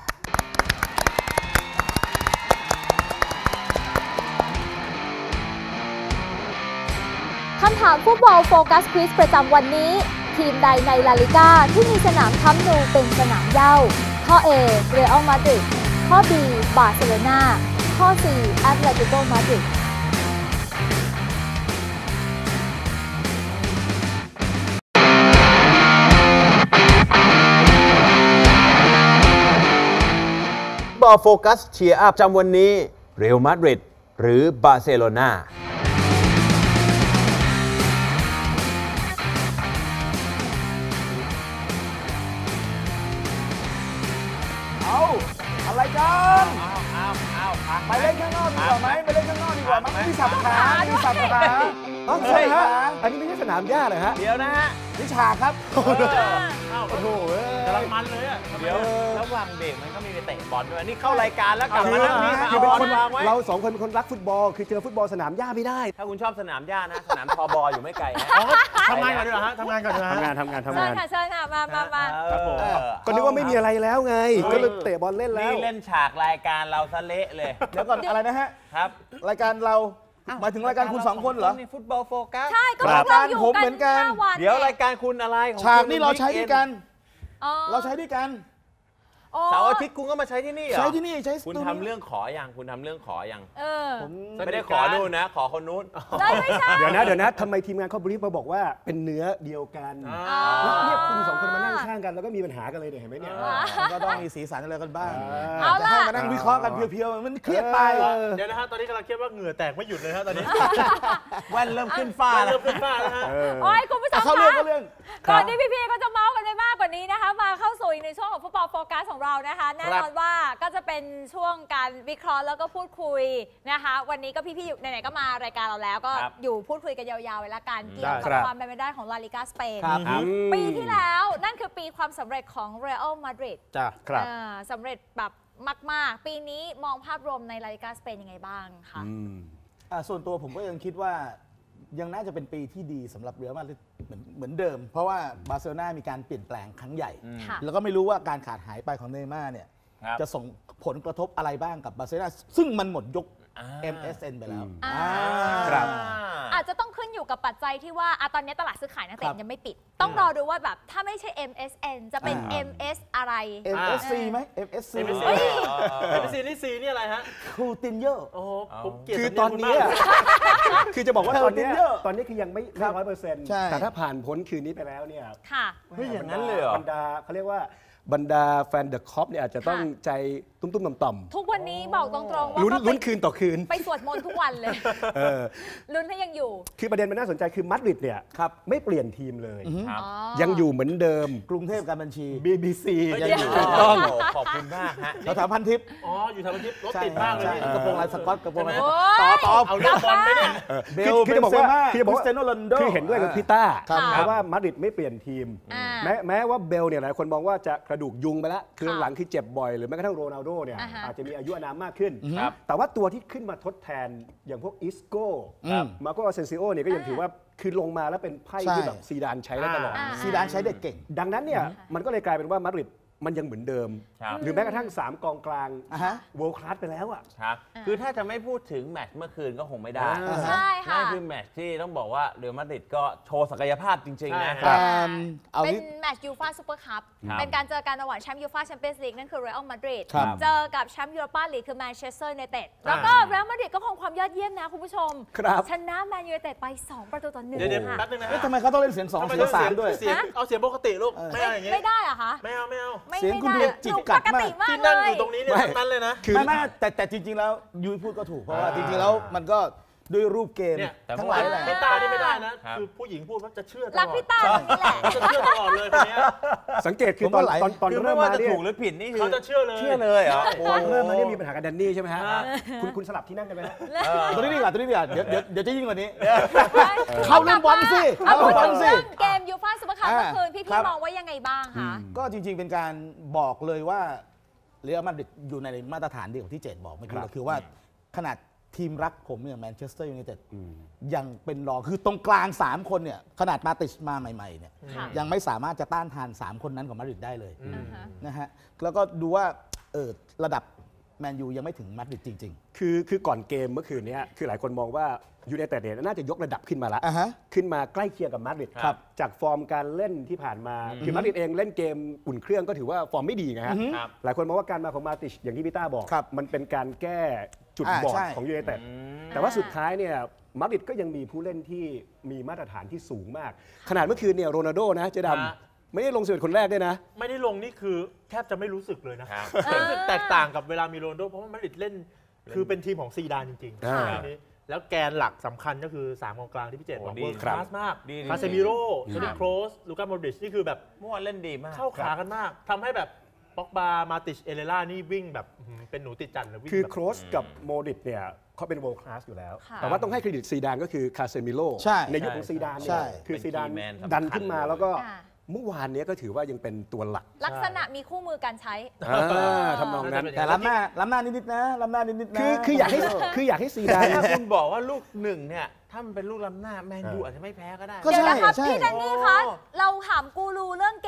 คำถามฟุตบอลโฟกัสควิสประจำวันนี้ ทีมใดในลาลิก้าที่มีสนามคัมป์นูเป็นสนามเหย้าข้อ A เรอัลมาดริดข้อ B บาร์เซโลนาข้อ C แอตเลติโกมาดริดบอลโฟกัสเชียร์อัพจำวันนี้เรอัลมาดริดหรือบาร์เซโลนาอะไรกันไปเล่นข้างนอกดีกว่าไหมไปเล่นข้างนอกดีกว่าไหมมีสับขามีสับขาน้องใช่ฮะอันนี้ไม่ใช่สนามหญ้าเลยฮะเดี๋ยวนะฮะนิชาครับโอ้โหกำลังมันเลยอ่ะเดี๋ยวระหว่างเบรกมันก็มีไปเตะบอลด้วยนี่เข้ารายการแล้วกลับมานั่งนี่มาคืเอาอเป็นบอลคนวางไว้เราสองคนเป็นคนรักฟุตบอล คือเจอฟุตบอลสนามหญ้าไม่ได้ถ้าคุณชอบสนามหญ้านะ สนามทอบออยู่ไม่ไกลฮะทำงานก่อนดีกว่าฮะทำงานก่อนดีกว่าทำงานฮะทำงานเชิทำงาญนค่ะเชิญค่ะมาครับผมก็นึกว่าไม่มีอะไรแล้วไง ก็เลยเตะบอลเล่นแล้วนี่เล่นฉากรายการเราซะเละเลยเดี๋ยวก่อนอะไรนะฮะครับรายการเราหมายถึงรายการคุณ2คนเหรอฟุตบอลโฟกัสใช่ก็ครับเราอยู่ผมกัเหมือนกัน 5 วันเดี๋ยวรายการคุณอะไรของฉากคุณนี่เราใช้ด้วยกันอ๋อเราใช้ด้วยกันโเสาร์อาทิตย์คุณก็มาใช้ที่นี่เหรอใช้ที่นี่ใช้สคุณตูดิทำโอเรื่องขออย่างคุณทำเรื่องขออย่างผมไม่ได้ขอนู่นนะ ขอคนนู้นได้ไม่ใช่เดี๋ยวนะทำไมทีมงานเขาบรีฟมาบอกว่าเป็นเนื้อเดียวกันแล้วเนี่ยคุณสองคนมานั่งข้างกันแล้วก็มีปัญหากันเลยเนี่ยเห็นไหมเนี่ยมันก็ต้องมีสีสันอะไรกันบ้างเอาแต่ล่ะให้มานั่งวิเคราะห์กันเพียวๆมันเครียดไปเดี๋ยวนะฮะตอนนี้กำลังเครียดว่าเหงื่อแตกไม่หยุดเลยฮะตอนนี้แว่นเริ่มขึ้นฟ้าเริ่มขึ้นฟ้าแล้วฮะโอ้ยคุณผู้ชมเข้าคะเรื่องเข้าเรื่องก่อนที่พี่ๆก็จะเมาส์กันได้มากกว่านี้นะคะ มาเข้าสู่ในช่วงของฟุตบอลโฟกัสของเรานะคะ แน่นอนว่าก็จะเป็นช่วงการวิเคราะห์แล้วก็พูดคุยนะคะ วันนี้ก็พี่ๆอยู่ไหนๆก็มารายการเราแล้วก็อยู่พูดคุยกันยาวๆไว้ละกันเกี่ยวกับความเป็นไปได้ของลาลิกาสเปน ปีที่แล้วนั่นคือปีความสำเร็จของเรอัลมาดริดจ้ะครับสำเร็จแบบมากๆ ปีนี้มองภาพรวมในลาลิกาสเปนยังไงบ้างคะส่วนตัวผมก็ยังคิดว่ายังน่าจะเป็นปีที่ดีสำหรับเรอัลมาดริดเหมือนเดิม เพราะว่าบาร์เซโลนามีการเปลี่ยนแปลงครั้งใหญ่ค่ะแล้วก็ไม่รู้ว่าการขาดหายไปของเนย์ม่าร์เนี่ยครับจะส่งผลกระทบอะไรบ้างกับบาร์เซโลนาซึ่งมันหมดยุค MSN ไปแล้วครับอาจจะต้องขึ้นอยู่กับปัจจัยที่ว่าตอนนี้ตลาดซื้อขายนักเตะยังไม่ปิด ต้องรอดูว่าแบบถ้าไม่ใช่ MSN จะเป็น MS อะไร MSC ไหม MSC ซีนี่ซีนี่อะไรฮะคูตินโยโอ้โหผมเกลียดคือสำเนีตยอง นคุณนี้มากคือจะบอกว่าตอนนี้เยอะคือยังไม่100% ใช่แต่ถ้าผ่านพ้นคืนนี้ไปแล้วเนี่ยค่ะเฮ้ยอย่างนั้นเลยเหรอบรรดาเขาเรียกว่าบรรดาแฟนเดอะคอปเนี่ยอาจจะต้องใจตุ้มๆต่อมทุกวันนี้บอกตรงๆว่าๆลุ้นก็ลุ้นคืนต่อคืนไปสวดมนต์ทุกวันเลยเออลุ้นให้ยังอยู่คือประเด็นมันน่าสนใจคือมาดริดเนี่ยไม่เปลี่ยนทีมเลยครับยังอยู่เหมือนเดิมกรุงเทพการบัญชี BBC ยังอยู่ถูกต้องขอบคุณมากฮะแถวๆพันทิพย์อ๋อ อยู่ทางทิพย์รถติดมากเลยใช่นี่กระโปรงลายสก๊อตกระโปรงลายโอ้ยต่อเอาเรื่องบอลไปเนี่ยเบคือลคือเบจะนบอกเซว่าม่าคือจะบอกคริว่าสเตียโนโรนลโดคือเห็นด้วยกับพี่ต้าครับเพราะว่ามาดริดไม่เปลี่ยนทีมอ่าแม้ว่าเบลเนี่ยหลายคนมองว่าจะกระดูกยุงไปแล้วคือค่ะหลังคือเจ็บบ่อยหรือแม้กระทั่งโรนัลโดเนี่ยอ่าฮะอาจจะมีอายุอานามมากขึ้นครับแต่ว่าตัวที่ขึ้นมาทดแทนอย่างพวกอิสโก้ มาโกอาเซนซิโอเนี่ยก็ยังถือว่าคือลงมาแล้วเป็นไพ่ที่แบบซีดานใช้ได้ตลอดซีดานใช้เด็กเก่งดังนั้นเนี่ยมันก็เลยกลายเป็นว่ามาดริดมันยังเหมือนเดิมครับหรือแม้กระทั่ง 3 กองกลางอ่าฮะเวิลด์คลาสไปแล้วอ่ะครับ คือถ้าจะไม่พูดถึงแมตช์เมื่อคืนก็คงไม่ได้ใช่ค่ะนั่นคือแมตช์ที่ต้องบอกว่าเรอัลมาดริดก็โชว์ศักยภาพจริง ๆ นะใช่เอาเป็นที่แมตช์ยูฟ่าซูเปอร์คัพครับเป็นการเจอกันระหว่างแชมป์ยูฟ่าแชมเปี้ยนส์ลีกนั่นคือเรอัลมาดริดครับเจอกับแชมป์ยูโรปาลีกคือแมนเชสเตอร์ยูไนเต็ดแล้วก็เรอัลมาดริดก็คงความยอดเยี่ยมนะคุณผู้ชมครับชนะแมนยูไนเต็ดไป 2-1 เดี๋ยวค่ะแป๊บนึงนะเอ๊ะทำไมเขาต้องเล่นเสียง2 ทำไมเสียง 3ด้วยเสียงเอาเสียงปกติลูก ไม่เอาอย่างงี้ไม่ได้เหรอะคะไม่เอาไม่เอาไม่เสียงคุณไม่ดูได้จิกดูกัปดกมากติมากที่เลนั่งอย ยู่ตรงนี้เนี่ยไม่ทั้งนั้นเลยนะคือไม่แต่จริง ๆ แล้วยุ้ยพูดก็ถูกเพราะว่าจริง ๆ แล้วมันก็ด้วยรูปเกมเนี่ยทั้งหลายแหละพี่ตานี่ไม่ได้นะครับคือผู้หญิงพูดว่าจะเชื่อตลอดรักพี่ตาอย่างนี้แหละจะเชื่อตลอดเลยคนเนี้ยสังเกตคือผมตอนว่าหลายตอนคือไม่เริ่มว่ามาจะเนี่ยถูกหรือผิดนี่คือเขาจะเชื่อเลยเชื่อเลยเหรอตอนเริ่มมาเนี่ยมีปัญหากับแดนนี่ใช่ไหมฮะอ่าคุณสลับที่นั่งกันไหมฮะตัวนี้ดีกว่าเดี๋ยวจะยิ่งกว่านี้ เข้าเรื่องบอลสิเอาเข้าพูดบอถึลงสิเรื่องเกมยูฟ่าซูเปอร์คัพเมื่อคืนพี่ครับๆมองว่ายังไงบ้างคะก็จริง ๆ เป็นการบอกเลยว่าเรอัลมาดริดอยู่ในมาตรฐานเดียวกับที่เจดบอกเมื่อกี้ก็คือว่าขนาดทีมรักผมเนี่ยแมนเชสเตอร์ยูไนเต็ดยังเป็นรองคือตรงกลาง 3 คนเนี่ยขนาดมาติชมาใหม่ๆเนี่ยค่ะยังไม่สามารถจะต้านทาน 3 คนนั้นของมาดริดได้เลยอ่าฮะนะฮะแล้วก็ดูว่าระดับแมนยูยังไม่ถึงมาดริดจริงคือก่อนเกมเมื่อคืนเนี้คือหลายคนมองว่ายูไนเต็ดเนี่ยน่าจะยกระดับขึ้นมาแล้วอ่าฮะขึ้นมาใกล้เคียงกับมาดริดครับจากฟอร์มการเล่นที่ผ่านมาคือมาดริดเองเล่นเกมอุ่นเครื่องก็ถือว่าฟอร์มไม่ดีนะฮะครับหลายคนมองว่าการมาของมาติชอย่างที่พี่ต้าบอกครับมันเป็นการแก้จุดอ่าบอดใช่ของยูไนเต็ดแต่ว่าสุดท้ายเนี่ยมาดริดก็ยังมีผู้เล่นที่มีมาตรฐานที่สูงมาก ขนาดเมื่อคืนเนี่ยโรนัลโดนะเจดฮะำไม่ได้ลง11คนแรกด้วยนะไม่ได้ลงนี่คือแทบจะไม่รู้สึกเลยนะครับ รู้สึกแตกต่างกับเวลามีโรนลโดเพราะว่ามาดริดเล่นคือเป็นทีมของซีดานจริงอ่าทีนี้แล้วแกนหลักสำคัญก็คือ3กองกลางที่พี่เจตบอกโอ้ดีเวิร์คครับคลาสมากดีคาเซมิโร่โทนี่โครสลูก้าโมดริชนี่คือแบบเมื่อวานเล่นดีมากเข้าขากันมากทำให้แบบป็อกบามาติชเอเลล่านี่วิ่งแบบเป็นหนูติดจันเลยวิ่งคือแบบโครสกับโมดิตเนี่ยเขาเป็น world class อยู่แล้วค่ะแต่ว่าต้องให้เครดิตซีดานก็คือคาเซมิโลใช่ในยุคของซีดานใช่เนี่ยคือซีดานเป็น key man สำคัญดันขึ้นมาแล้วก็ค่ะเมื่อวานเนี้ยก็ถือว่ายังเป็นตัวหลักลักษณะมีคู่มือการใช้ทำนองนั้นๆ แต่ล้ำหน้านิดๆนะล้ำหน้านิดๆนะคืออยากให้ซีดานถ้าคุณบอกว่าลูกหนึ่งเนี่ย ถ้ามันเป็นลูกล้ำหน้าแมนยูอาจจะไม่แพ้ก็ได้ก็เดี๋ยวนะครับใช่พี่แดนนี่คะ เราถามกูรูเรื่องเก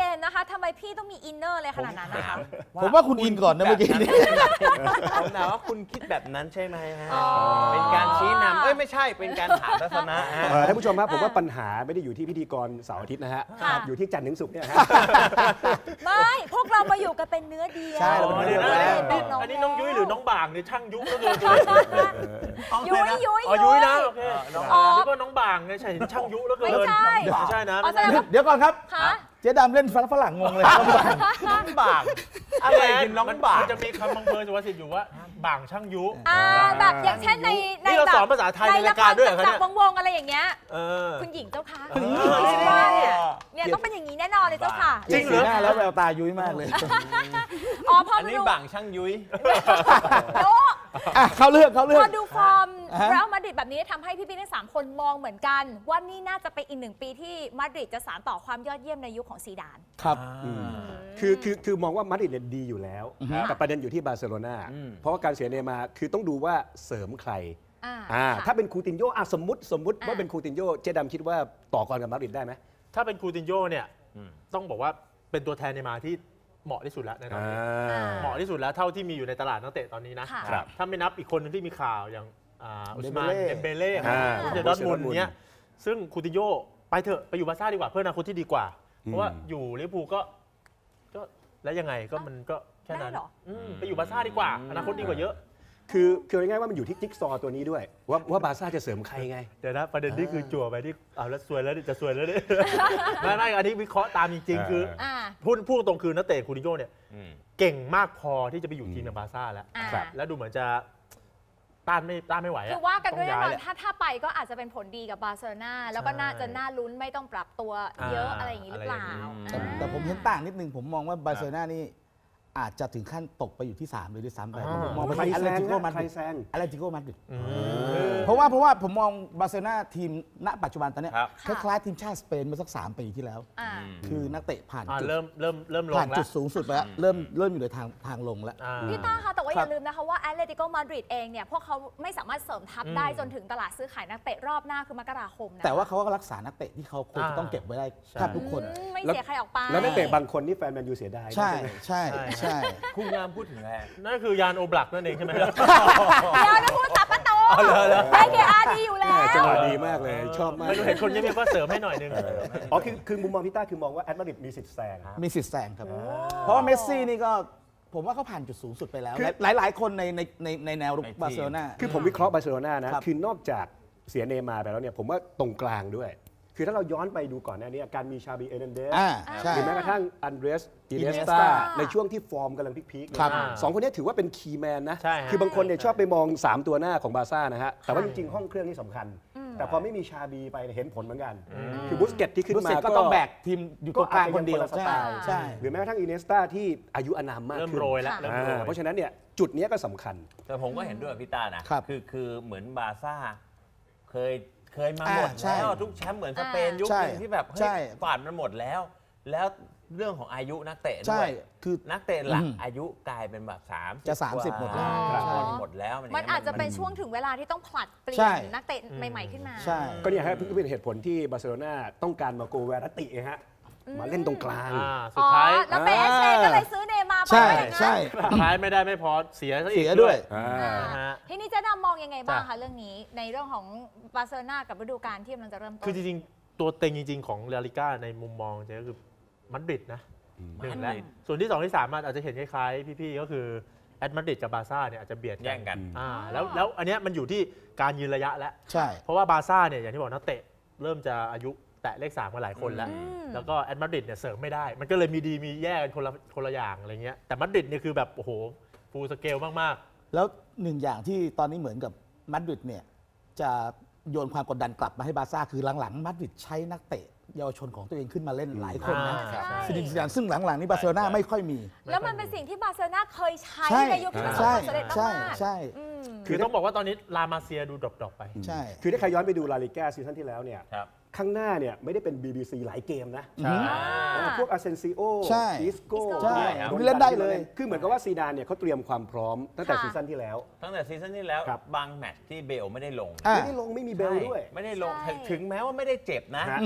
มส์นะคะทำไมพี่ต้องมีอินเนอร์อะไรขนาดนั้นนะคะผมว่าคุณอินก่อนนะเมื่อกี้นี้ผมถามว่าคุณคิดแบบนั้นใช่ไหมฮะอ๋อเป็นการชี้นำไม่ใช่เป็นการถามทัศนะฮะท่านผู้ชมครับผมว่าปัญหาไม่ได้อยู่ที่พิธีกรเสาร์อาทิตย์นะฮะค่ะอยู่ที่จันทร์ถึงศุกร์เนี่ยฮะไม่พวกเรามาอยู่กันเป็นเนื้อเดียวใช่เราเป็นเนื้อเดียวอันนี้น้องยุ้ยหรือน้องบางเนี่ยช่างยุก็เลยยุ้ยยุ้ยอ๋อยุ้ยนะโอเคอ๋อนี่ก็น้องบางเนี่ยใช่ช่างยุแล้วเกินไม่ใช่ไม่ใช่นะอ๋อแสดงว่าเดี๋ยวก่อนครับคะเจ๊ดำเล่นฝรั่งงงเลยน้องบางอะไรคือน้องบางมันจะมีคำบังเพยสุภาษิตอยู่ว่าบางช่างยุแบบอย่างเช่นในนี่เราสอนภาษาไทยในรายการด้วยเหรอคะจาเนี่กยวงอะไรอย่างเงี้ย คุณหญิงเจ้าค่ะคุณหญิงว่าเนี่ยต้องเป็นอย่างนี้แน่นอนเลยเจ้าค่ะจริงเหรอสีหน้าแล้วแววตายุ้ยมากเลยอ๋อพออันมานี้ดูบางช่างยุ้ยโอ้อ่ะเข้าเรื่องพอดูฟอร์มอ่าฮะเรอัลมาดริดแบบนี้ทำให้พี่ๆทั้ง3คนมองเหมือนกันว่านี่น่าจะเป็นอีก1 ปีที่มาดริดจะสานต่อความยอดเยี่ยมในยุคของซีดานครับคือมองว่ามาดริดเนี่ยดีอยู่แล้วแต่ประเด็นอยู่ที่บาร์เซโลนาเพราะว่าการเสียเนย์มาร์คือต้องดูว่าเสริมใครค่ะถ้าเป็นคูตินโญ่สมมติว่าเป็นคูตินโญ่เจ๊ดำคิดว่าต่อกรกับมาดริดได้ไหมถ้าเป็นคูตินโญ่เนี่ยต้องบอกว่าเป็นตัวแทนในมาที่เหมาะที่สุดแล้วแน่นอนเหมาะที่สุดแล้วเท่าที่มีอยู่ในตลาดนักเตะตอนนี้นะค่ะครับถ้าไม่นับอีกคนหนึงที่มีข่าวอย่างอุสมานเดเดมมเบเบเล่เล่ของเดอร์ดอร์ทมุนด์เนี้ยซึ่งคูตินโญ่ไปเถอะไปอยู่บาร์ซ่าดีกว่าเพื่ออนาคตที่ดีกว่า เพราะว่าอยู่ลิเวอร์พูลก็แล้วยังไงก็มันก็แค่นั้นได้เหรอไปอยู่บาร์ซ่าดีกว่าอนาคตดีกว่าเยอะคือง่ายๆว่ามันอยู่ที่จิ๊กซอว์ตัวนี้ด้วย ว่าบาร์ซ่าจะเสริมใครไงเดี๋ยวนะประเด็นนี้คือจั่วไปที่แล้วซวยแล้วจะซวยแล้วเนี่ย ไม่อันนี้วิเคราะห์ตามจริงๆคืออ่าพูดตรงคือนักเตะคูตินโญ่เนี่ยเก่งมากพอที่จะไปอยู่ทีมในบาร์ซ่าแล้วครับแล้วดูเหมือนจะต้านไม่ไหวคือว่ากันด้วยแน่นอนแหละถ้าไปก็อาจจะเป็นผลดีกับบาร์เซโลนาแล้วก็น่าจะน่าลุ้นไม่ต้องปรับตัวเยอะอะไรอย่างนี้หรือเปล่าแต่ผมเห็นต่างนิดนึงผมมองว่าบาร์เซโลนานี่อาจจะถึงขั้นตกไปอยู่ที่3เลยด้วยซ้ำไปผมมองไปใครที่แซแอตเลงติโกมาดใครริดแซงแอตเลติโกมาดริดเพราะว่าผมมองบาร์เซโลนาทีมณปัจจุบันตอนเนี้ยครับคล้ายๆทีมชาติสเปนเมื่อสัก3 ปีที่แล้วอ่าคือนักเตะผ่านจุดเริ่มลงผ่านแล้จุวดสูงสุดไปแล้วเริ่มอยู่ในทางลงแล้วพี่ต้าคะแต่ว่าอครัย่าบลืมนะคะว่าแอตเลติโกมาดริดเองเนี่ยพวกเขาไม่สามารถเสริมทัพได้จนถึงตลาดซื้อขายนักเตะรอบหน้าคือมกราคมนะแต่ว่าเขาก็รักษานักเตะที่เขาควรจะต้องเก็บไว้ได้แทบทุกคนไม่เสียใครออกไปแล้วนักเตะบางคนที่แฟนแมนยูเสียดายใช่ไหมใช่ใช่คุณงามพูดถึงอะไรนั่นคือยานโอบลักนั่นเองใช่ไหมเดี๋ยวนะพูดตัดประตูได้เกียร์อาดีอยู่แล้แม่วจังหวะดีมากเลยชอบมากไม่รู้เห็นคนเงียบๆก็เสริมให้หน่อยนึงคือมุมมองพี่ต้าคือมองว่าแอตมาดริดมีสิทธิ์แซงมีสิทธิ์แซงครับ เพราะว่าเมสซี่นี่ก็ผมว่าเขาผ่านจุดสูงสุดไปแล้ว หลายคนในแนวรุกบาร์เซโลนาคือผมวิเคราะห์บาร์เซโลนานะครับคือนอกจากเสียเนย์มาร์ไปแล้วเนี่ยผมว่าตรงกลางด้วย คือถ้าเราย้อนไปดูก่อนหน้านี้การมีชาบีเอร์นันเดสใช่หรือแม้กระทั่งอันเดรสอิเนส Iniesta ตาในช่วงที่ฟอร์มกำลังพีคๆครับสองคนนี้ถือว่าเป็นคีย์แมนนะใช่ฮะคือบางคนเนี่ยชอบไปมอง 3 ตัวหน้าของบาร์ซ่านะฮะ แต่ว่าจริงๆ ห้องเครื่องนี่สำคัญ แต่พอไม่มีชาบีไปเนี่ยเห็นผลเหมือนกัน คือบุสเกตที่ขึ้นรู้มาสึกก็ต้องแบกทีมอยู่ตรงกลางคนเดียวก็อาจจะยังคนละสไตล์ใช่หรือแม้กระทั่งอิเนสตาที่อายุอานามมากเริ่มขึ้นโรยแล้วค่ะเริ่มโรยเพราะฉะนั้นเนี่ยจุดเนี้ยก็สำคัญแต่ผมก็เห็นด้วยกับพี่ตานะครับ คือเหมือนบาร์ซ่าเคยมาหมดใช่แล้วทุกแชมป์เหมือนสเปนยุคใช่หนึงที่แบบเฮ้ใช่ยผ่านมันหมดแล้ว แล้วเรื่องของอายุนักเตะใช่ด้วยคือนักเตะหลักอืมอายุกลายเป็นแบบ30 จะ30หมดแล้วกาใช่หมดแล้วมันอาจจะเป็นช่วงถึงเวลาที่ต้องผลัดเปลี่ใช่ยนนักเตะใหม่ๆขึ้นมาใช่ก็เนี่ยฮะเพิ่งเป็นเหตุผลที่บาร์เซโลนาต้องการมาโกเวรัตติฮะมาเล่นตรงกลางสุดท้ายแล้วเปเช่ก็เลยซื้อเนย์มาร์ไปใช่ว่าอย่างนั้นใช่สุดท้ายไม่ได้ไม่พอเสียซะอีกเสียด้วยนะฮะทีนี้เจ๊ดำมองยังไงบ้างจ้ะคะเรื่องนี้ในเรื่องของบาร์เซโลนากับฤดูกาลที่กำลังจะเริ่มต้นคือจริงๆ ตัวเต็งจริง ๆ ของลาลิก้าในมุมมองเจ๊ก็คือมาดริดนะหนึ่งแล้วส่วนที่ 2 ที่ 3อาจจะเห็นคล้ายๆ พี่ๆ ก็คือแอตมาดริดกับบาร์ซ่าเนี่ยอาจจะเบียดแย่งกันแล้วอันเนี้ยมันอยู่ที่การยืนระยะแล้วใช่เพราะว่าบาร์ซ่าเนี่ยอย่างที่บอกนักเตะเริ่มจะอายุแตะเลข 3 มาหลายคนแล้ว แล้วก็แอตมาดริดเนี่ยเสริมไม่ได้ มันก็เลยมีดีมีแย่กันคนละอย่างอะไรเงี้ยแต่มาดริดเนี่ยคือแบบโอ้โหฟูลสเกลมากแล้วหนึ่งอย่างที่ตอนนี้เหมือนกับมาดริดเนี่ยจะโยนความกดดันกลับมาให้บาร์ซ่าคือหลังๆมาดริดใช้นักเตะเยาวชนของตัวเองขึ้นมาเล่นหลายคนนะใช่ซิดินซิดานซึ่งหลังๆนี้บาร์เซโลนาไม่ค่อยมีแล้วมันเป็นสิ่งที่บาร์เซโลนาเคยใช้ใช่ในยุคที่ประสบความสำเร็จใช่มากๆใช่อืมๆ คือต้องบอกว่าตอนนี้ลามาเซียดูดรอปๆไปใช่คือถ้าใครย้อนไปดูลาลิก้าซีซั่นที่แล้วเนี่ยครับข้างหน้าเนี่ยไม่ได้เป็น BBC หลายเกมนะใช่พวกอาเซนซิโอใช่อิสโก้ใช่โดเล่นได้เลยคือเหมือนกับว่าซีดานเนี่ยเขาเตรียมความพร้อมตั้งแต่ค่ะซีซั่นที่แล้วตั้งแต่ซีซั่นที่แล้วครับบางแมตช์ที่เบลไม่ได้ลงอ่ะไม่ได้ลงไม่มีเบลด้วยไม่ได้ลงใช่ถึงแม้ว่าไม่ได้เจ็บนะฮะแ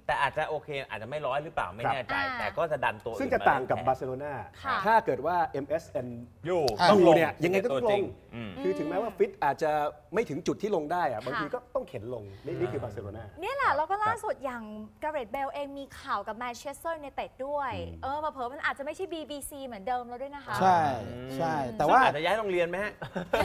แต่อาจจะโอเคอาจจะไม่ร้อยหรือเปล่าไม่แน่ใจ แต่ก็จะดันตัวซึ่งจะต่างกับบาร์เซโลนาค่ะถ้าเกิดว่า MSN อยู่ต้องลงเนี่ยยังไงก็ต้องลงอืมคือถึงแม้ว่าฟิตอาจจะไม่ถึงจุดที่ลงได้อะบางทีก็ต้องเข็นลงนี่คือบาร์เซโลนาเนี่ยแหละแล้วก็ล่าสุดอย่างกาเรตเบลเองมีข่าวกับแมนเชสเตอร์ยูไนเต็ดด้วยเผลอๆมันอาจจะไม่ใช่ BBC เหมือนเดิมแล้วด้วยนะคะใช่ใช่แต่ว่าอาจจะย้ายโรงเรียนไหมฮะ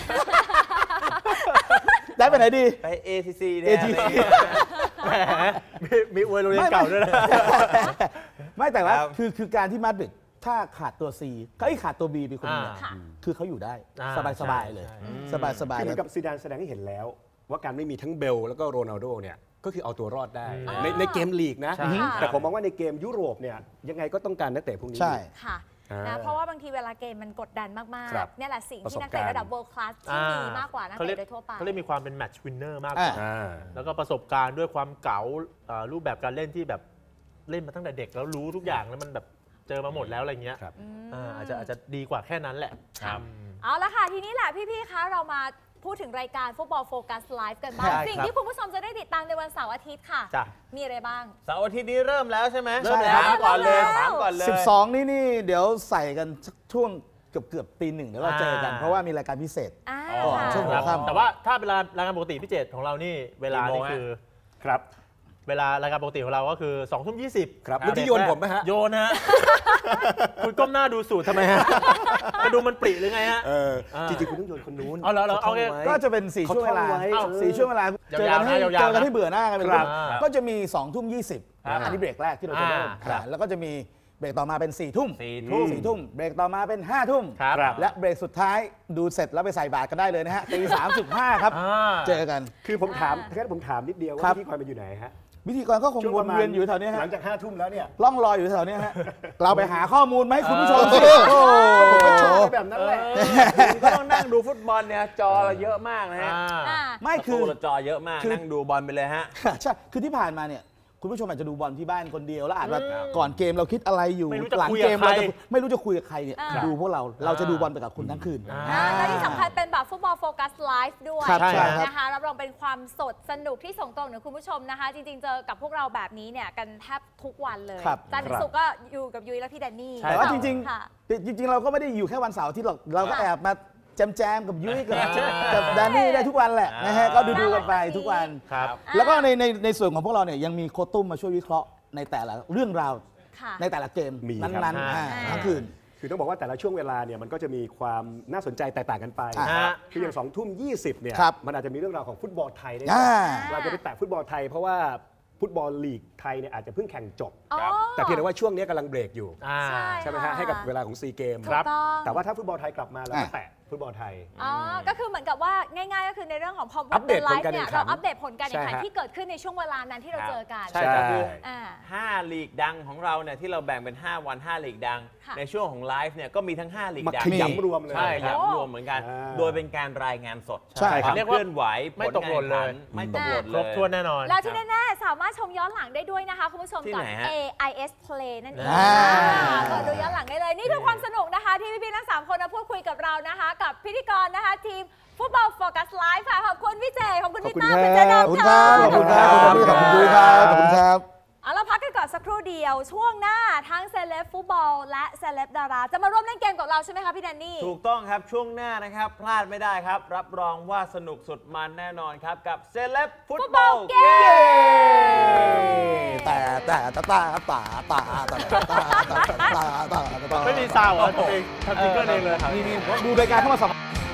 ได้ไปไหนดีไป ACC เนี่ย ACC แหมมีอวยโรงเรียนเก่าด้วยนะไม่แต่ว่าครับคือการที่มาดริดถ้าขาดตัว C ก็ขาดตัว B ไปคนหนึงเนี่ยค่ะคือเขาอยู่ได้อ่าสบายๆเลยใช่สบายคือๆเหมืแล้อวนกับซีดานแสดงให้เห็นแล้ว ว่าการไม่มีทั้งเบลแล้วก็โรนัลโดเนี่ยก็คือเอาตัวรอดได้ ในเกมลีกนะใช่แต่ผมมองว่าในเกมยุโรปเนี่ยยังไงก็ต้องการนักเตะพวกนี้ใช่ค่ะอ่านะเพราะว่าบางทีเวลาเกมมันกดดันมากครับๆเนี่ยแหละสิ่งประสที่บนักเตะการณ์ระดับ world class ที่มีมากกว่านักเขาเรียเตะโดยทั่วไปเขาเรียกมีความเป็นแมตช์วินเนอร์มากกว่าอ่าแล้วก็ประสบการณ์ด้วยความเก๋ารูปแบบการเล่นที่แบบเล่นมาตั้งแต่เด็กแล้วรู้ทุกอย่างแล้วมันแบบเจอมาหมดแล้วอะไรเงี้ยครับอาจจะดีกว่าแค่นั้นแหละครับเอาละค่ะ ทีนี้แหละพี่ๆ คะเรามาพูดถึงรายการฟุตบอลโฟกัสไลฟ์กันบ้างใช่สิ่งครับที่คุณผู้ชมจะได้ติดตามในวันเสาร์อาทิตย์ค่ะจ้ะมีอะไรบ้างเสาร์อาทิตย์นี้เริ่มแล้วใช่ไหมเริ่มแล้วถามก่อนเลยเริ่มแล้วถามก่อนเลย 12 นี่เดี๋ยวใส่กันสักช่วงเกือบตีหนึ่งเดี๋ยวเราเจอกัน เพราะว่ามีรายการพิเศษอ่าก่อนค่ะช่วงหัวค่ำแต่ว่าถ้าเวลารายการปกติพี่เจตของเรานี่เวลากี่โมนี่งฮะคือครับเวลารายการปกติของเราก็คือ2 ทุ่ม 20 ครับเมื่อกี้โยนผมไหมฮะโยนฮะ คุณก้มหน้าดูสูตรทำไมฮะจะดูมันปริหรือไงฮะจริงๆคุณต้องโยนคนนู้นเอาเหรอเอาโอเคก็จะเป็น4ช่วงเวลาเขาท่องไว้ 4ช่วงเวลาเจอกันให้ยาวๆนะเจอกันให้เบื่อหน้ากันไปเลยครับก็จะมี2 ทุ่ม 20 ครับอันนี้เบรกแรกที่เราจะเริ่มครับแล้วก็จะมีเบรกต่อมาเป็น4 ทุ่ม 4 ทุ่ม 4 ทุ่มเบรกต่อมาเป็น5 ทุ่มครับและเบรกสุดท้ายดูเสร็จแล้วไปใส่บาตรกันได้เลยนะฮะตี 3:15 ครับ เจอกันคือผมถามแค่ผมถามนิดเดียวครัว่าบพิธีกรไปอยู่ไหนฮะวิธีกรก็คงวนเวียนอยู่แถวเนี้ยหฮะลังจาก5 ทุ่มแล้วเนี่ยล่องลอยอยู่แถวเนี้ยฮะเราไปหาข้อมูลมาให้คุณผู้ชมสิผมก็ชอบแบบนั้นแหละคุณก็ต้องนั่งดูฟุตบอลเนี่ยจอเราเยอะมากนะฮะอ่าไม่คือประตูเราจอเยอะมากคือนั่งดูบอลไปเลยฮะใช่ คือที่ผ่านมาเนี่ยคุณผู้ชมอาจจะดูบอลที่บ้านคนเดียวแล้วอาจว่าก่อนเกมเราคิดอะไรอยู่ไม่รู้จะหลังคุยเกกับมใครเราจะไม่รู้จะคุยกับใครเนี่ยอ่าดูพวกเราจะดูบอลไปกับคุณทั้งคืนและที่สำคัญเป็นแบบฟุตบอลโฟกัสไลฟ์ด้วยครับใช่ครับนะคะรับรองเป็นความสดสนุกที่ส่งตรงถึงคุณผู้ชมนะคะ จริงๆ เจอกับพวกเราแบบนี้เนี่ยกันแทบทุกวันเลยครับจันทร์ถึงศุกร์ก็อยู่กับยุ้ยและพี่แดนนี่ใช่แต่ว่าจริงค่ะๆจริง ๆ เราก็ไม่ได้อยู่แค่วันเสาร์อาที่หรอกเราก็ค่ะแอบมาแจมๆกับยุ้ยกับใช่กับแดนนี่ได้ทุกวันแหละนะฮะก็ดูกันไปทุกวันครับแล้วก็ในส่วนของพวกเราเนี่ยยังมีโค้ชตุ้มมาช่วยวิเคราะห์ในแต่ละเรื่องราวค่ะในแต่ละเกมมีครับนั้นๆอ่าทั้งคืนคือต้องบอกว่าแต่ละช่วงเวลาเนี่ยมันก็จะมีความน่าสนใจแตกต่างกันไปอ่าคืออย่าง2 ทุ่ม 20เนี่ยครับมันอาจจะมีเรื่องราวของฟุตบอลไทยได้อ่าเราจะไปแตะฟุตบอลไทยเพราะว่าฟุตบอลลีกไทยเนี่ยอาจจะเพิ่งแข่งจบอ๋อแต่เพียงแต่ว่าช่วงนี้กำลังเบรกอยู่ ใช่ไหมฮะค่ะให้กับเวลาของซีเกมถูกต้องแต่ว่าถ้าฟุตบอลไทยกลับมาเราก็แตะฟุตบอลไทยอ๋อก็คือเหมือนกับว่าง่ายๆ ก็คือในเรื่องของพออัปเดเป็ตนไลผลฟ์การเนี่ยแข่งขันเราอัปเดตผลการแข่งขันใช่ฮะที่เกิดขึ้นในช่วงเวลานั้นที่เราเจอกันใช่ครับคืออ่า 5 ลีกดังของเราเนี่ยที่เราแบ่งเป็น 5 วัน 5 ลีกดังค่ะในช่วงของไลฟ์เนี่ยก็มีทั้ง 5 ลีกมาดังขยำรวมเลยใช่ครับขยำรวมเหมือนกันอ่าโดยเป็นการรายงานสดใช่ครับความเคลื่อนไหวไม่ตกหล่นเลยผการแข่งขันไม่ตกหล่นคเลรบยถ้วนแน่นอนแล้วที่แน่ๆ สามารถชมย้อนหลังได้ด้วยนะคะ คุณผู้ชมที่กับไหนฮะ AIS Play นั่นเองอ่าเปิดดูย้อนหลังได้เลย นี่คือความสนุกนะคะ ที่พี่ๆทั้ง 3 คนมาพูดคุยกับเรานะคะ กับพิธีกรนะคะ ทีมฟุตบอลโฟกัสไลฟ์ค่ะ ขอบคุณพี่เจขอบคุณพี่ตั้มคุณเจดขอบคุณครับขอบคุณครับขอบคุณครับขอบคุณยุ้ยครับขอบคุณครับเอาละพักกันก่อนสักครู่เดียว ช่วงหน้าทั้งเซเลบฟุตบอลและเซเลบดาราจะมาร่วมเล่นเกมกับเราใช่ไหมคะพี่แดนนี่ถูกต้องครับช่วงหน้านะครับ พลาดไม่ได้ครับ รับรองว่าสนุกสุดมันแน่นอนครับกับเซเลบฟุตบอลเกมแต่ไม่มีซาวด์เหรอทำจิงเกิลเองเลยนี่ดูรายการเข้ามาสอง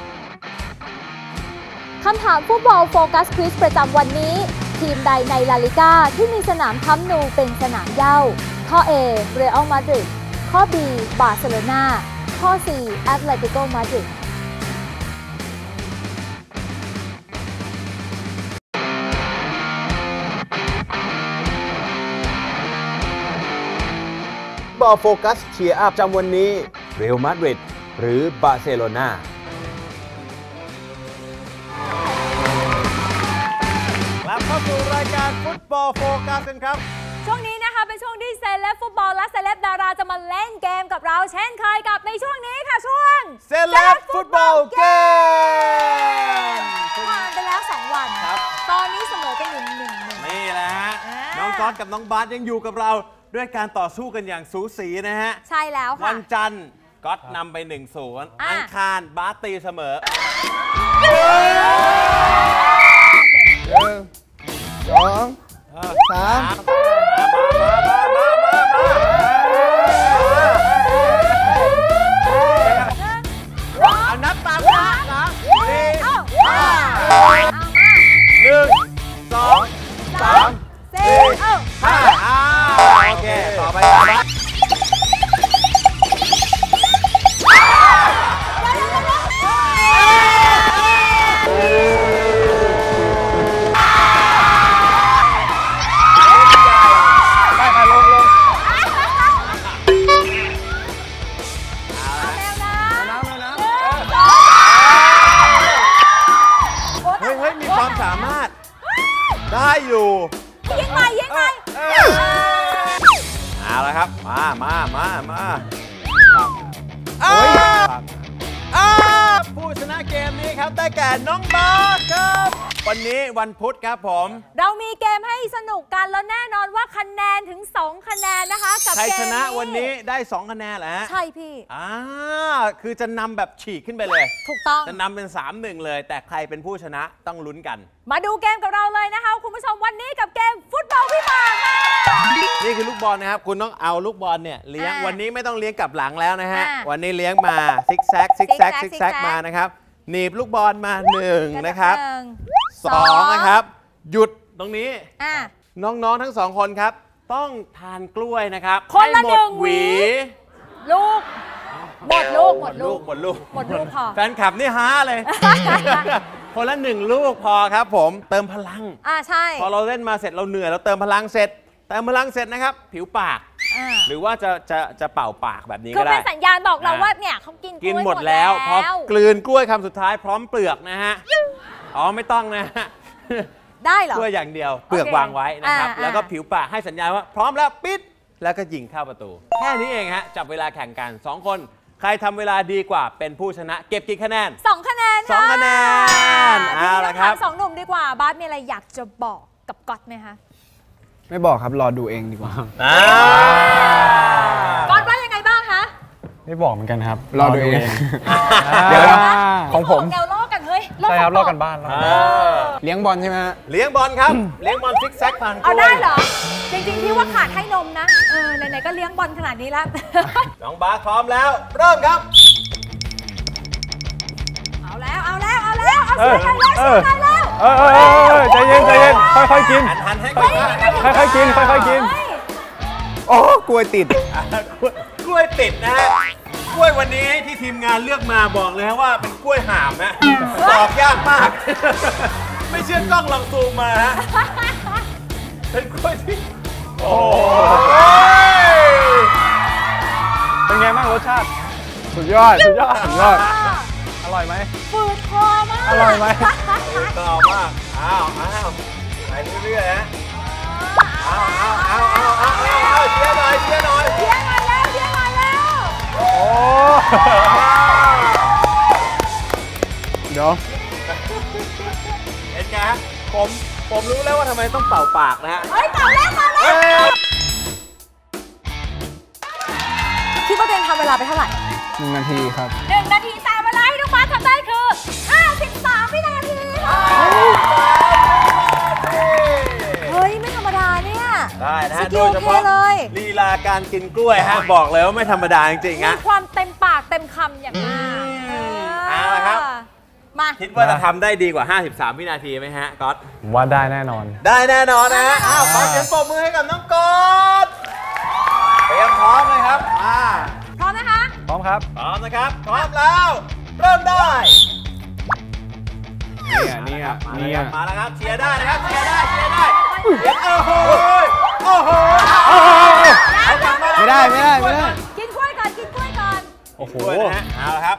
คำถามฟุตบอลโฟกัสควิสประจำวันนี้ ทีมใดในลาลิก้าที่มีสนามค้ำนูเป็นสนามเหย้าข้อ A เรอัลมาดริดข้อ B บาร์เซโลนาข้อ C แอตเลติโกมาดริดบอลโฟกัสเชียร์อัพจำวันนี้เรอัลมาดริดหรือบาร์เซโลนากลับเข้าสู่รายการฟุตบอลโฟกัสกันครับช่วงนี้นะคะเป็นช่วงที่เซเลบฟุตบอลและเซเลบดาราจะมาเล่นเกมกับเราเช่นเคยกับในช่วงนี้ค่ะช่วงเซเลบฟุตบอลเกมผ่านไปแล้ว 2 วันครับตอนนี้เสมอกันอยู่1-1 นี่แหละฮะ น้องกก๊อตกับน้องบาสยังอยู่กับเราด้วยการต่อสู้กันอย่างสูสีนะฮะใช่แล้วค่ะวันจันทร์ก๊อตนำไป1-0 อังคารบาสตีเสมอ 2 3 นับตามนะ3 4 5 1 2 3 4 5โอเคต่อไปครับมีความสามารถได้อยู่ยิงไปเอาละครับมาผู้ชนะเกมนี้ครับได้แก่น้องบาสครับวันนี้วันพุธครับผมเรามีเกมให้สนุกกันแล้วแน่นอนว่าคะแนนถึง2คะแนนนะคะกับเกมนี้ใครชนะวันนี้ได้2คะแนนเหรอฮะใช่พี่คือจะนำแบบฉีกขึ้นไปเลยถูกต้องจะนำเป็น 3-1 เลยแต่ใครเป็นผู้ชนะต้องลุ้นกันมาดูเกมกับเราเลยนะคะคุณผู้ชมวันนี้กับเกมฟุตบอลพี่ปากค่ะนี่คือลูกบอลนะครับคุณต้องเอาลูกบอลเนี่ยเลี้ยงวันนี้ไม่ต้องเลี้ยงกลับหลังแล้วนะฮะวันนี้เลี้ยงมาซิกแซกมานะครับหนีบลูกบอลมา1นะครับ2นะครับหยุดตรงนี้น้องๆทั้ง2คนครับต้องทานกล้วยนะครับคนละ1 หวีลูกหมดลูกพอแฟนคลับนี่ฮ้าเลยคนละ1 ลูกพอครับผมเติมพลังใช่พอเราเล่นมาเสร็จเราเหนื่อยเราเติมพลังเสร็จนะครับผิวปากหรือว่าจะเป่าปากแบบนี้ก็ได้คือเป็นสัญญาณบอกเราว่าเนี่ยเขากินหมดแล้วพอกลืนกล้วยคำสุดท้ายพร้อมเปลือกนะฮะไม่ต้องนะฮะได้เหรอกล้วยอย่างเดียวเปลือกวางไว้นะครับแล้วก็ผิวปากให้สัญญาณว่าพร้อมแล้วปิดแล้วก็ยิงเข้าประตูแค่นี้เองฮะจับเวลาแข่งกัน2คนใครทำเวลาดีกว่าเป็นผู้ชนะเก็บกี่คะแนน 2คะแนน 2คะแนนเอาละครับ 2 หนุ่มดีกว่าบาสมีอะไรอยากจะบอกกับก๊อตไหมคะไม่บอกครับรอดูเองดีกว่าก๊อตว่ายังไงบ้างคะไม่บอกเหมือนกันครับรอดูเองเดี๋ยวของผมแนวล้อกันเฮ้ยใช่ครับล้อกันบ้านเลี้ยงบอลใช่ไหมเลี้ยงบอลครับเลี้ยงบอลซิกแซกผ่านเอาได้เหรอจริงๆพี่ว่าขาดให้นมนะไหนๆก็เลี้ยงบอลขนาดนี้แล้วน้องบาสพร้อมแล้วเริ่มครับเอาแล้วเสียกันแล้วใจเย็นค่อยๆกินหันให้ค่อยๆกินโอ้กล้วยติดนะฮะกล้วยวันนี้ที่ทีมงานเลือกมาบอกเลยว่าเป็นกล้วยห่ามนะตอกยากมากไม่เชื่อกล้องลองซูมมาฮะเป็นกล้วยที่โอ้เป็นไงบ้างรสชาติสุดยอดอร่อยไหมฝืดคอมากอร่อยไหมฝืดคอมากอ้าวไปเรื่อยๆฮะเอาเชียร์หน่อยแล้วโอ้เดี๋ยวเห็นไงฮะผมรู้แล้วว่าทำไมต้องเป่าปากนะฮะเป่าแล้วคิดว่าตัวเองทำเวลาไปเท่าไหร่ 1 นาทีครับ 1 นาทีแต่เวลาที่น้องบาสทำได้คือ53 วินาทีเฮ้ยไม่ธรรมดาเนี่ยได้นะฮะโดยเฉพาะลีลาการกินกล้วยฮะบอกเลยว่าไม่ธรรมดาจริงๆนะมีความเต็มปากเต็มคำอย่างมากเอาละครับมาคิดว่าจะทำได้ดีกว่า53 วินาทีไหมฮะก๊อตว่าได้แน่นอนนะฮะขอเสียงปรบมือให้กับน้องก๊อตเตรียมพร้อมเลยครับพร้อมนะคะพร้อมครับพร้อมนะครับพร้อมแล้วเริ่มได้เนี่ยมาแล้วครับเชียร์ได้นะครับเชียร์ได้โอ้โหไม่ได้กินกล้วยก่อนโอ้โหนะฮะเอาละครับ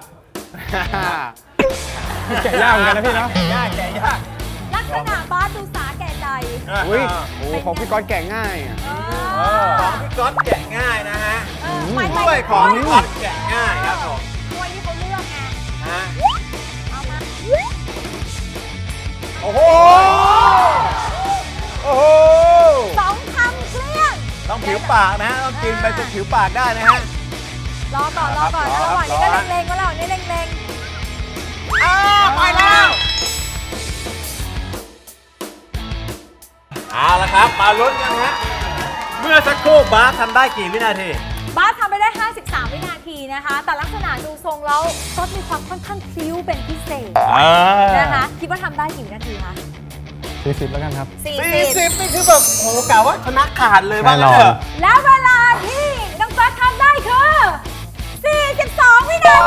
แกะยากเหมือนกันนะพี่เนาะแกะยากลักษณะบาสดูสาแก่ใจของพี่ก๊อตแกะง่ายของพี่ก๊อตแกะง่ายนะฮะกล้วยของพี่ก๊อตแกะง่ายครับผมกล้วยที่เขาเลือกไงเอามาโอ้โห 2 คำผิวปากนะฮะต้องกินไปจนผิวปากได้นะฮะรอก่อนระหว่างนี้ก็เล็งๆก็ระหว่างนี้เล็งไปแล้วเอาละครับมาลุ้นกันฮะเมื่อสักครู่บาสทำได้กี่วินาทีๆบาสทำไปได้ 53 วินาทีนะคะ แต่ลักษณะดูทรงแล้วก็มีความค่อนข้างพลิ้วเป็นพิเศษนะคะคิดว่าทำได้กี่วินาทีคะ 40 แล้วกันครับ 40นี่คือแบบโหกล่าวว่าชนะขาดเลยบ้างแน่นอนเถอะแล้วเวลาที่น้องก๊อตทำได้คือ 42 วินาที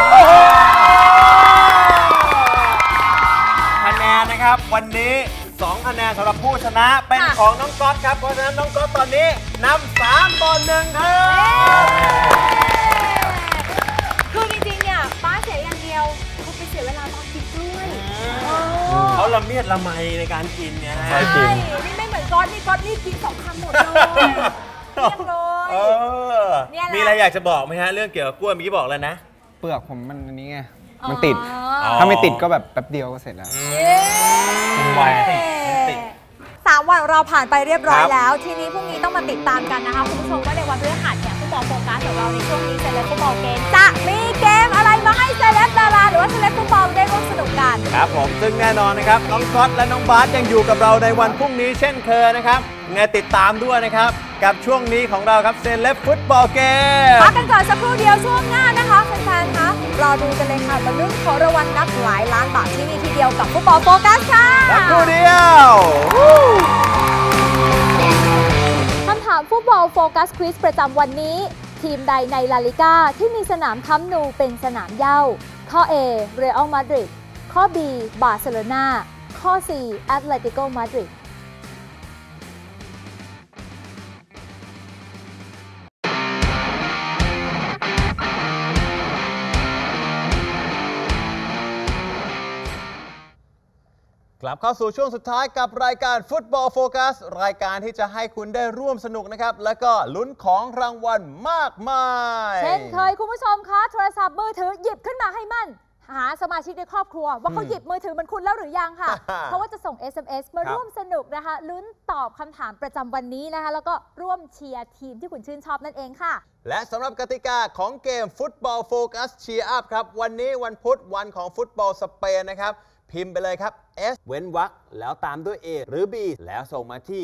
คะแนนนะครับวันนี้2คะแนนสำหรับผู้ชนะเป็นของน้องก๊อตครับเพราะฉะนั้นน้องก๊อตตอนนี้นำ3-1ครับคือจริงๆเนี่ยป้าเสียอย่างเดียวเขาไปเสียเวลาตอนกินกล้วยเขาละเมียดละไมในการกินเนี่ยนะใช่นี่ไม่เหมือนก๊อตนี่กิน2 คำหมดเลยเรียบเลย เนี่ยแหละมีอะไรอยากจะบอกไหมฮะเรื่องเกี่ยวกับกล้วยเมื่อกี้บอกแล้วนะเปลือกผมมันอันนี้ไง มันติด ถ้าไม่ติดก็แบบแป๊บเดียวก็เสร็จแล้วไว 3 วันเราผ่านไปเรียบร้อยแล้ว ทีนี้พรุ่งนี้ต้องมาติดตามกันนะคะคุณผู้ชมว่าในวันพฤหัสเนี่ยฟุตบอลโฟกัสของเราในช่วงนี้เซเลบฟุตบอลเกมจะมีเกมอะไรมาให้เซเลบดาราหรือว่าเซเลบฟุตบอลได้ร่วมสนุกกันครับผมซึ่งแน่นอนนะครับน้องก๊อตและน้องบาสยังอยู่กับเราในวันพรุ่งนี้เช่นเคยนะครับไงติดตามด้วยนะครับกับช่วงนี้ของเราครับเซเลบฟุตบอลเกมพักกันก่อนสักครู่เดียวช่วงหน้านะคะแฟนๆคะรอดูกันเลยค่ะมาลุ้นของรางวัลนับหลายล้านบาทที่นี่ทีเดียวกับฟุตบอลโฟกัสค่ะสักครู่เดียวคำถามฟุตบอลโฟกัสควิซประจำวันนี้ ทีมใดในลาลิก้าที่มีสนามคัมป์นูเป็นสนามเหย้าข้อ A เรอัลมาดริดข้อ B บาร์เซโลนาข้อ C แอตเลติโกมาดริดกลับเข้าสู่ช่วงสุดท้ายกับรายการฟุตบอลโฟกัสรายการที่จะให้คุณได้ร่วมสนุกนะครับแล้วก็ลุ้นของรางวัลมากมายเช่นเคยคุณผู้ชมคะโทรศัพท์มือถือหยิบขึ้นมาให้มั่น หาสมาชิกในครอบครัว ว่าเขาหยิบมือถือเหมือนคุณแล้วหรือยังค่ะ เพราะว่าจะส่ง SMS มาร่วมสนุกนะคะลุ้นตอบคำถามประจำวันนี้นะคะแล้วก็ร่วมเชียร์ทีมที่คุณชื่นชอบนั่นเองค่ะและสำหรับกติกาของเกมฟุตบอลโฟกัสเชียร์อัพครับวันนี้วันพุธวันของฟุตบอลสเปนนะครับพิมพ์ไปเลยครับ S เว้นวรรคแล้วตามด้วย A หรือ B แล้วส่งมาที่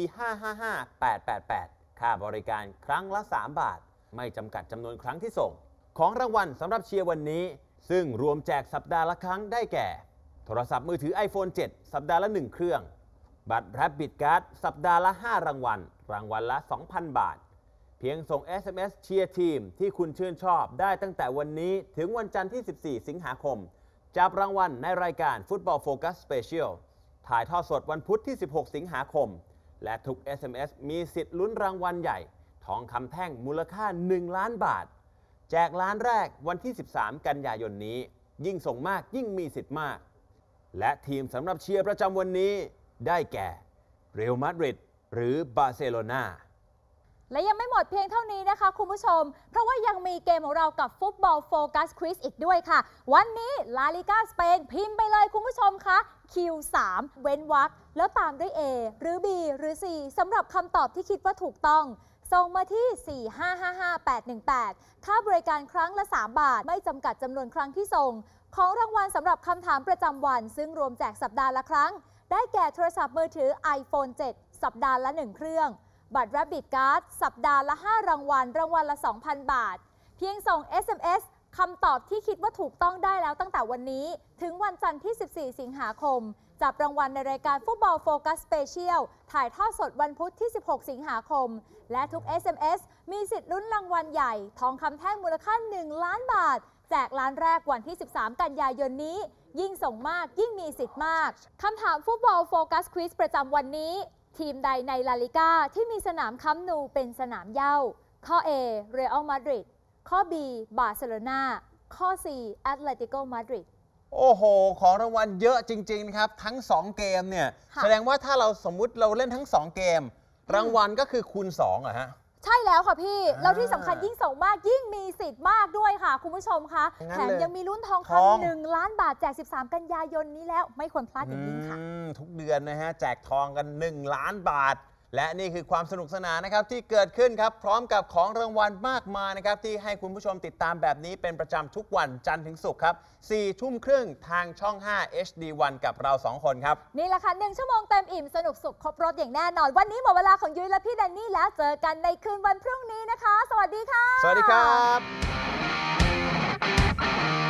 4555888 ค่าบริการครั้งละ3 บาทไม่จำกัดจำนวนครั้งที่ส่งของรางวัลสำหรับเชียร์วันนี้ซึ่งรวมแจกสัปดาห์ละครั้งได้แก่โทรศัพท์มือถือ iPhone 7 สัปดาห์ละ1เครื่องบัตร Rabbit Card สัปดาห์ละ5รางวัลรางวัลละ 2,000 บาทเพียงส่ง SMS เชียร์ทีมที่คุณชื่นชอบได้ตั้งแต่วันนี้ถึงวันจันทร์ที่ 14 สิงหาคมจับรางวัลในรายการฟุตบอลโฟกัสสเปเชียลถ่ายทอดสดวันพุธที่ 16 สิงหาคมและทุก SMS มีสิทธิ์ลุ้นรางวัลใหญ่ทองคำแท่งมูลค่า1 ล้านบาทแจกล้านแรกวันที่ 13 กันยายนนี้ยิ่งส่งมากยิ่งมีสิทธิ์มากและทีมสำหรับเชียร์ประจำวันนี้ได้แก่เรอัลมาดริดหรือบาร์เซโลนาและยังไม่หมดเพียงเท่านี้นะคะคุณผู้ชมเพราะว่ายังมีเกมของเรากับฟุตบอลโฟกัสควิซอีกด้วยค่ะวันนี้ลาลิก้าสเปนพิมพ์ไปเลยคุณผู้ชมคะ Q3 เว้นวรรคแล้วตามด้วย A หรือ B หรือ C สำหรับคำตอบที่คิดว่าถูกต้องส่งมาที่ 4555818 ค่าบริการครั้งละ3 บาทไม่จำกัดจำนวนครั้งที่ส่งของรางวัลสำหรับคำถามประจำวันซึ่งรวมแจกสัปดาห์ละครั้งได้แก่โทรศัพท์มือถือ iPhone 7 สัปดาห์ละ1เครื่องบัตร Rabbit Card สัปดาห์ละ5รางวัลรางวัลละ 2,000 บาทเพียงส่ง SMS คำตอบที่คิดว่าถูกต้องได้แล้วตั้งแต่วันนี้ถึงวันจันทร์ที่ 14 สิงหาคมจับรางวัลในรายการฟุตบอลโฟกัสสเปเชียลถ่ายทอดสดวันพุธที่ 16 สิงหาคมและทุก SMS มีสิทธิ์ลุ้นรางวัลใหญ่ทองคำแท่งมูลค่า1 ล้านบาทแจกล้านแรกวันที่ 13 กันยายนนี้ยิ่งส่งมากยิ่งมีสิทธิ์มากคำถามฟุตบอลโฟกัสควิซประจำวันนี้ทีมใดในลาลิก้าที่มีสนามคัมป์นูเป็นสนามเหย้าข้อ A เรอัลมาดริดข้อ B บาร์เซโลนาข้อ C แอตเลติโกมาดริดโอ้โหของรางวัลเยอะจริงๆนะครับทั้ง2เกมเนี่ยแสดงว่าถ้าเราสมมุติเราเล่นทั้ง2เกมรางวัลก็คือคูณ2เหรอฮะใช่แล้วค่ะพี่แล้วที่สำคัญยิ่งส่งมากยิ่งมีสิทธิ์มากด้วยค่ะคุณผู้ชมคะแถมยังมีลุ้นทองคำ1 ล้านบาทแจก 13 กันยายนนี้แล้วไม่ควรพลาดอย่างยิ่งค่ะทุกเดือนนะฮะแจกทองกัน1 ล้านบาทและนี่คือความสนุกสนานนะครับที่เกิดขึ้นครับพร้อมกับของรางวัลมากมายนะครับที่ให้คุณผู้ชมติดตามแบบนี้เป็นประจำทุกวันจันทร์ถึงศุกร์ครับ 4 ทุ่มครึ่งทางช่อง 5 HD1 กับเรา 2 คนครับนี่แหละค่ะ1 ชั่วโมงเต็มอิ่มสนุกสุขครบรถอย่างแน่นอนวันนี้หมดเวลาของยุ้ยและพี่แดนนี่แล้วเจอกันในคืนวันพรุ่งนี้นะคะสวัสดีค่ะสวัสดีครับ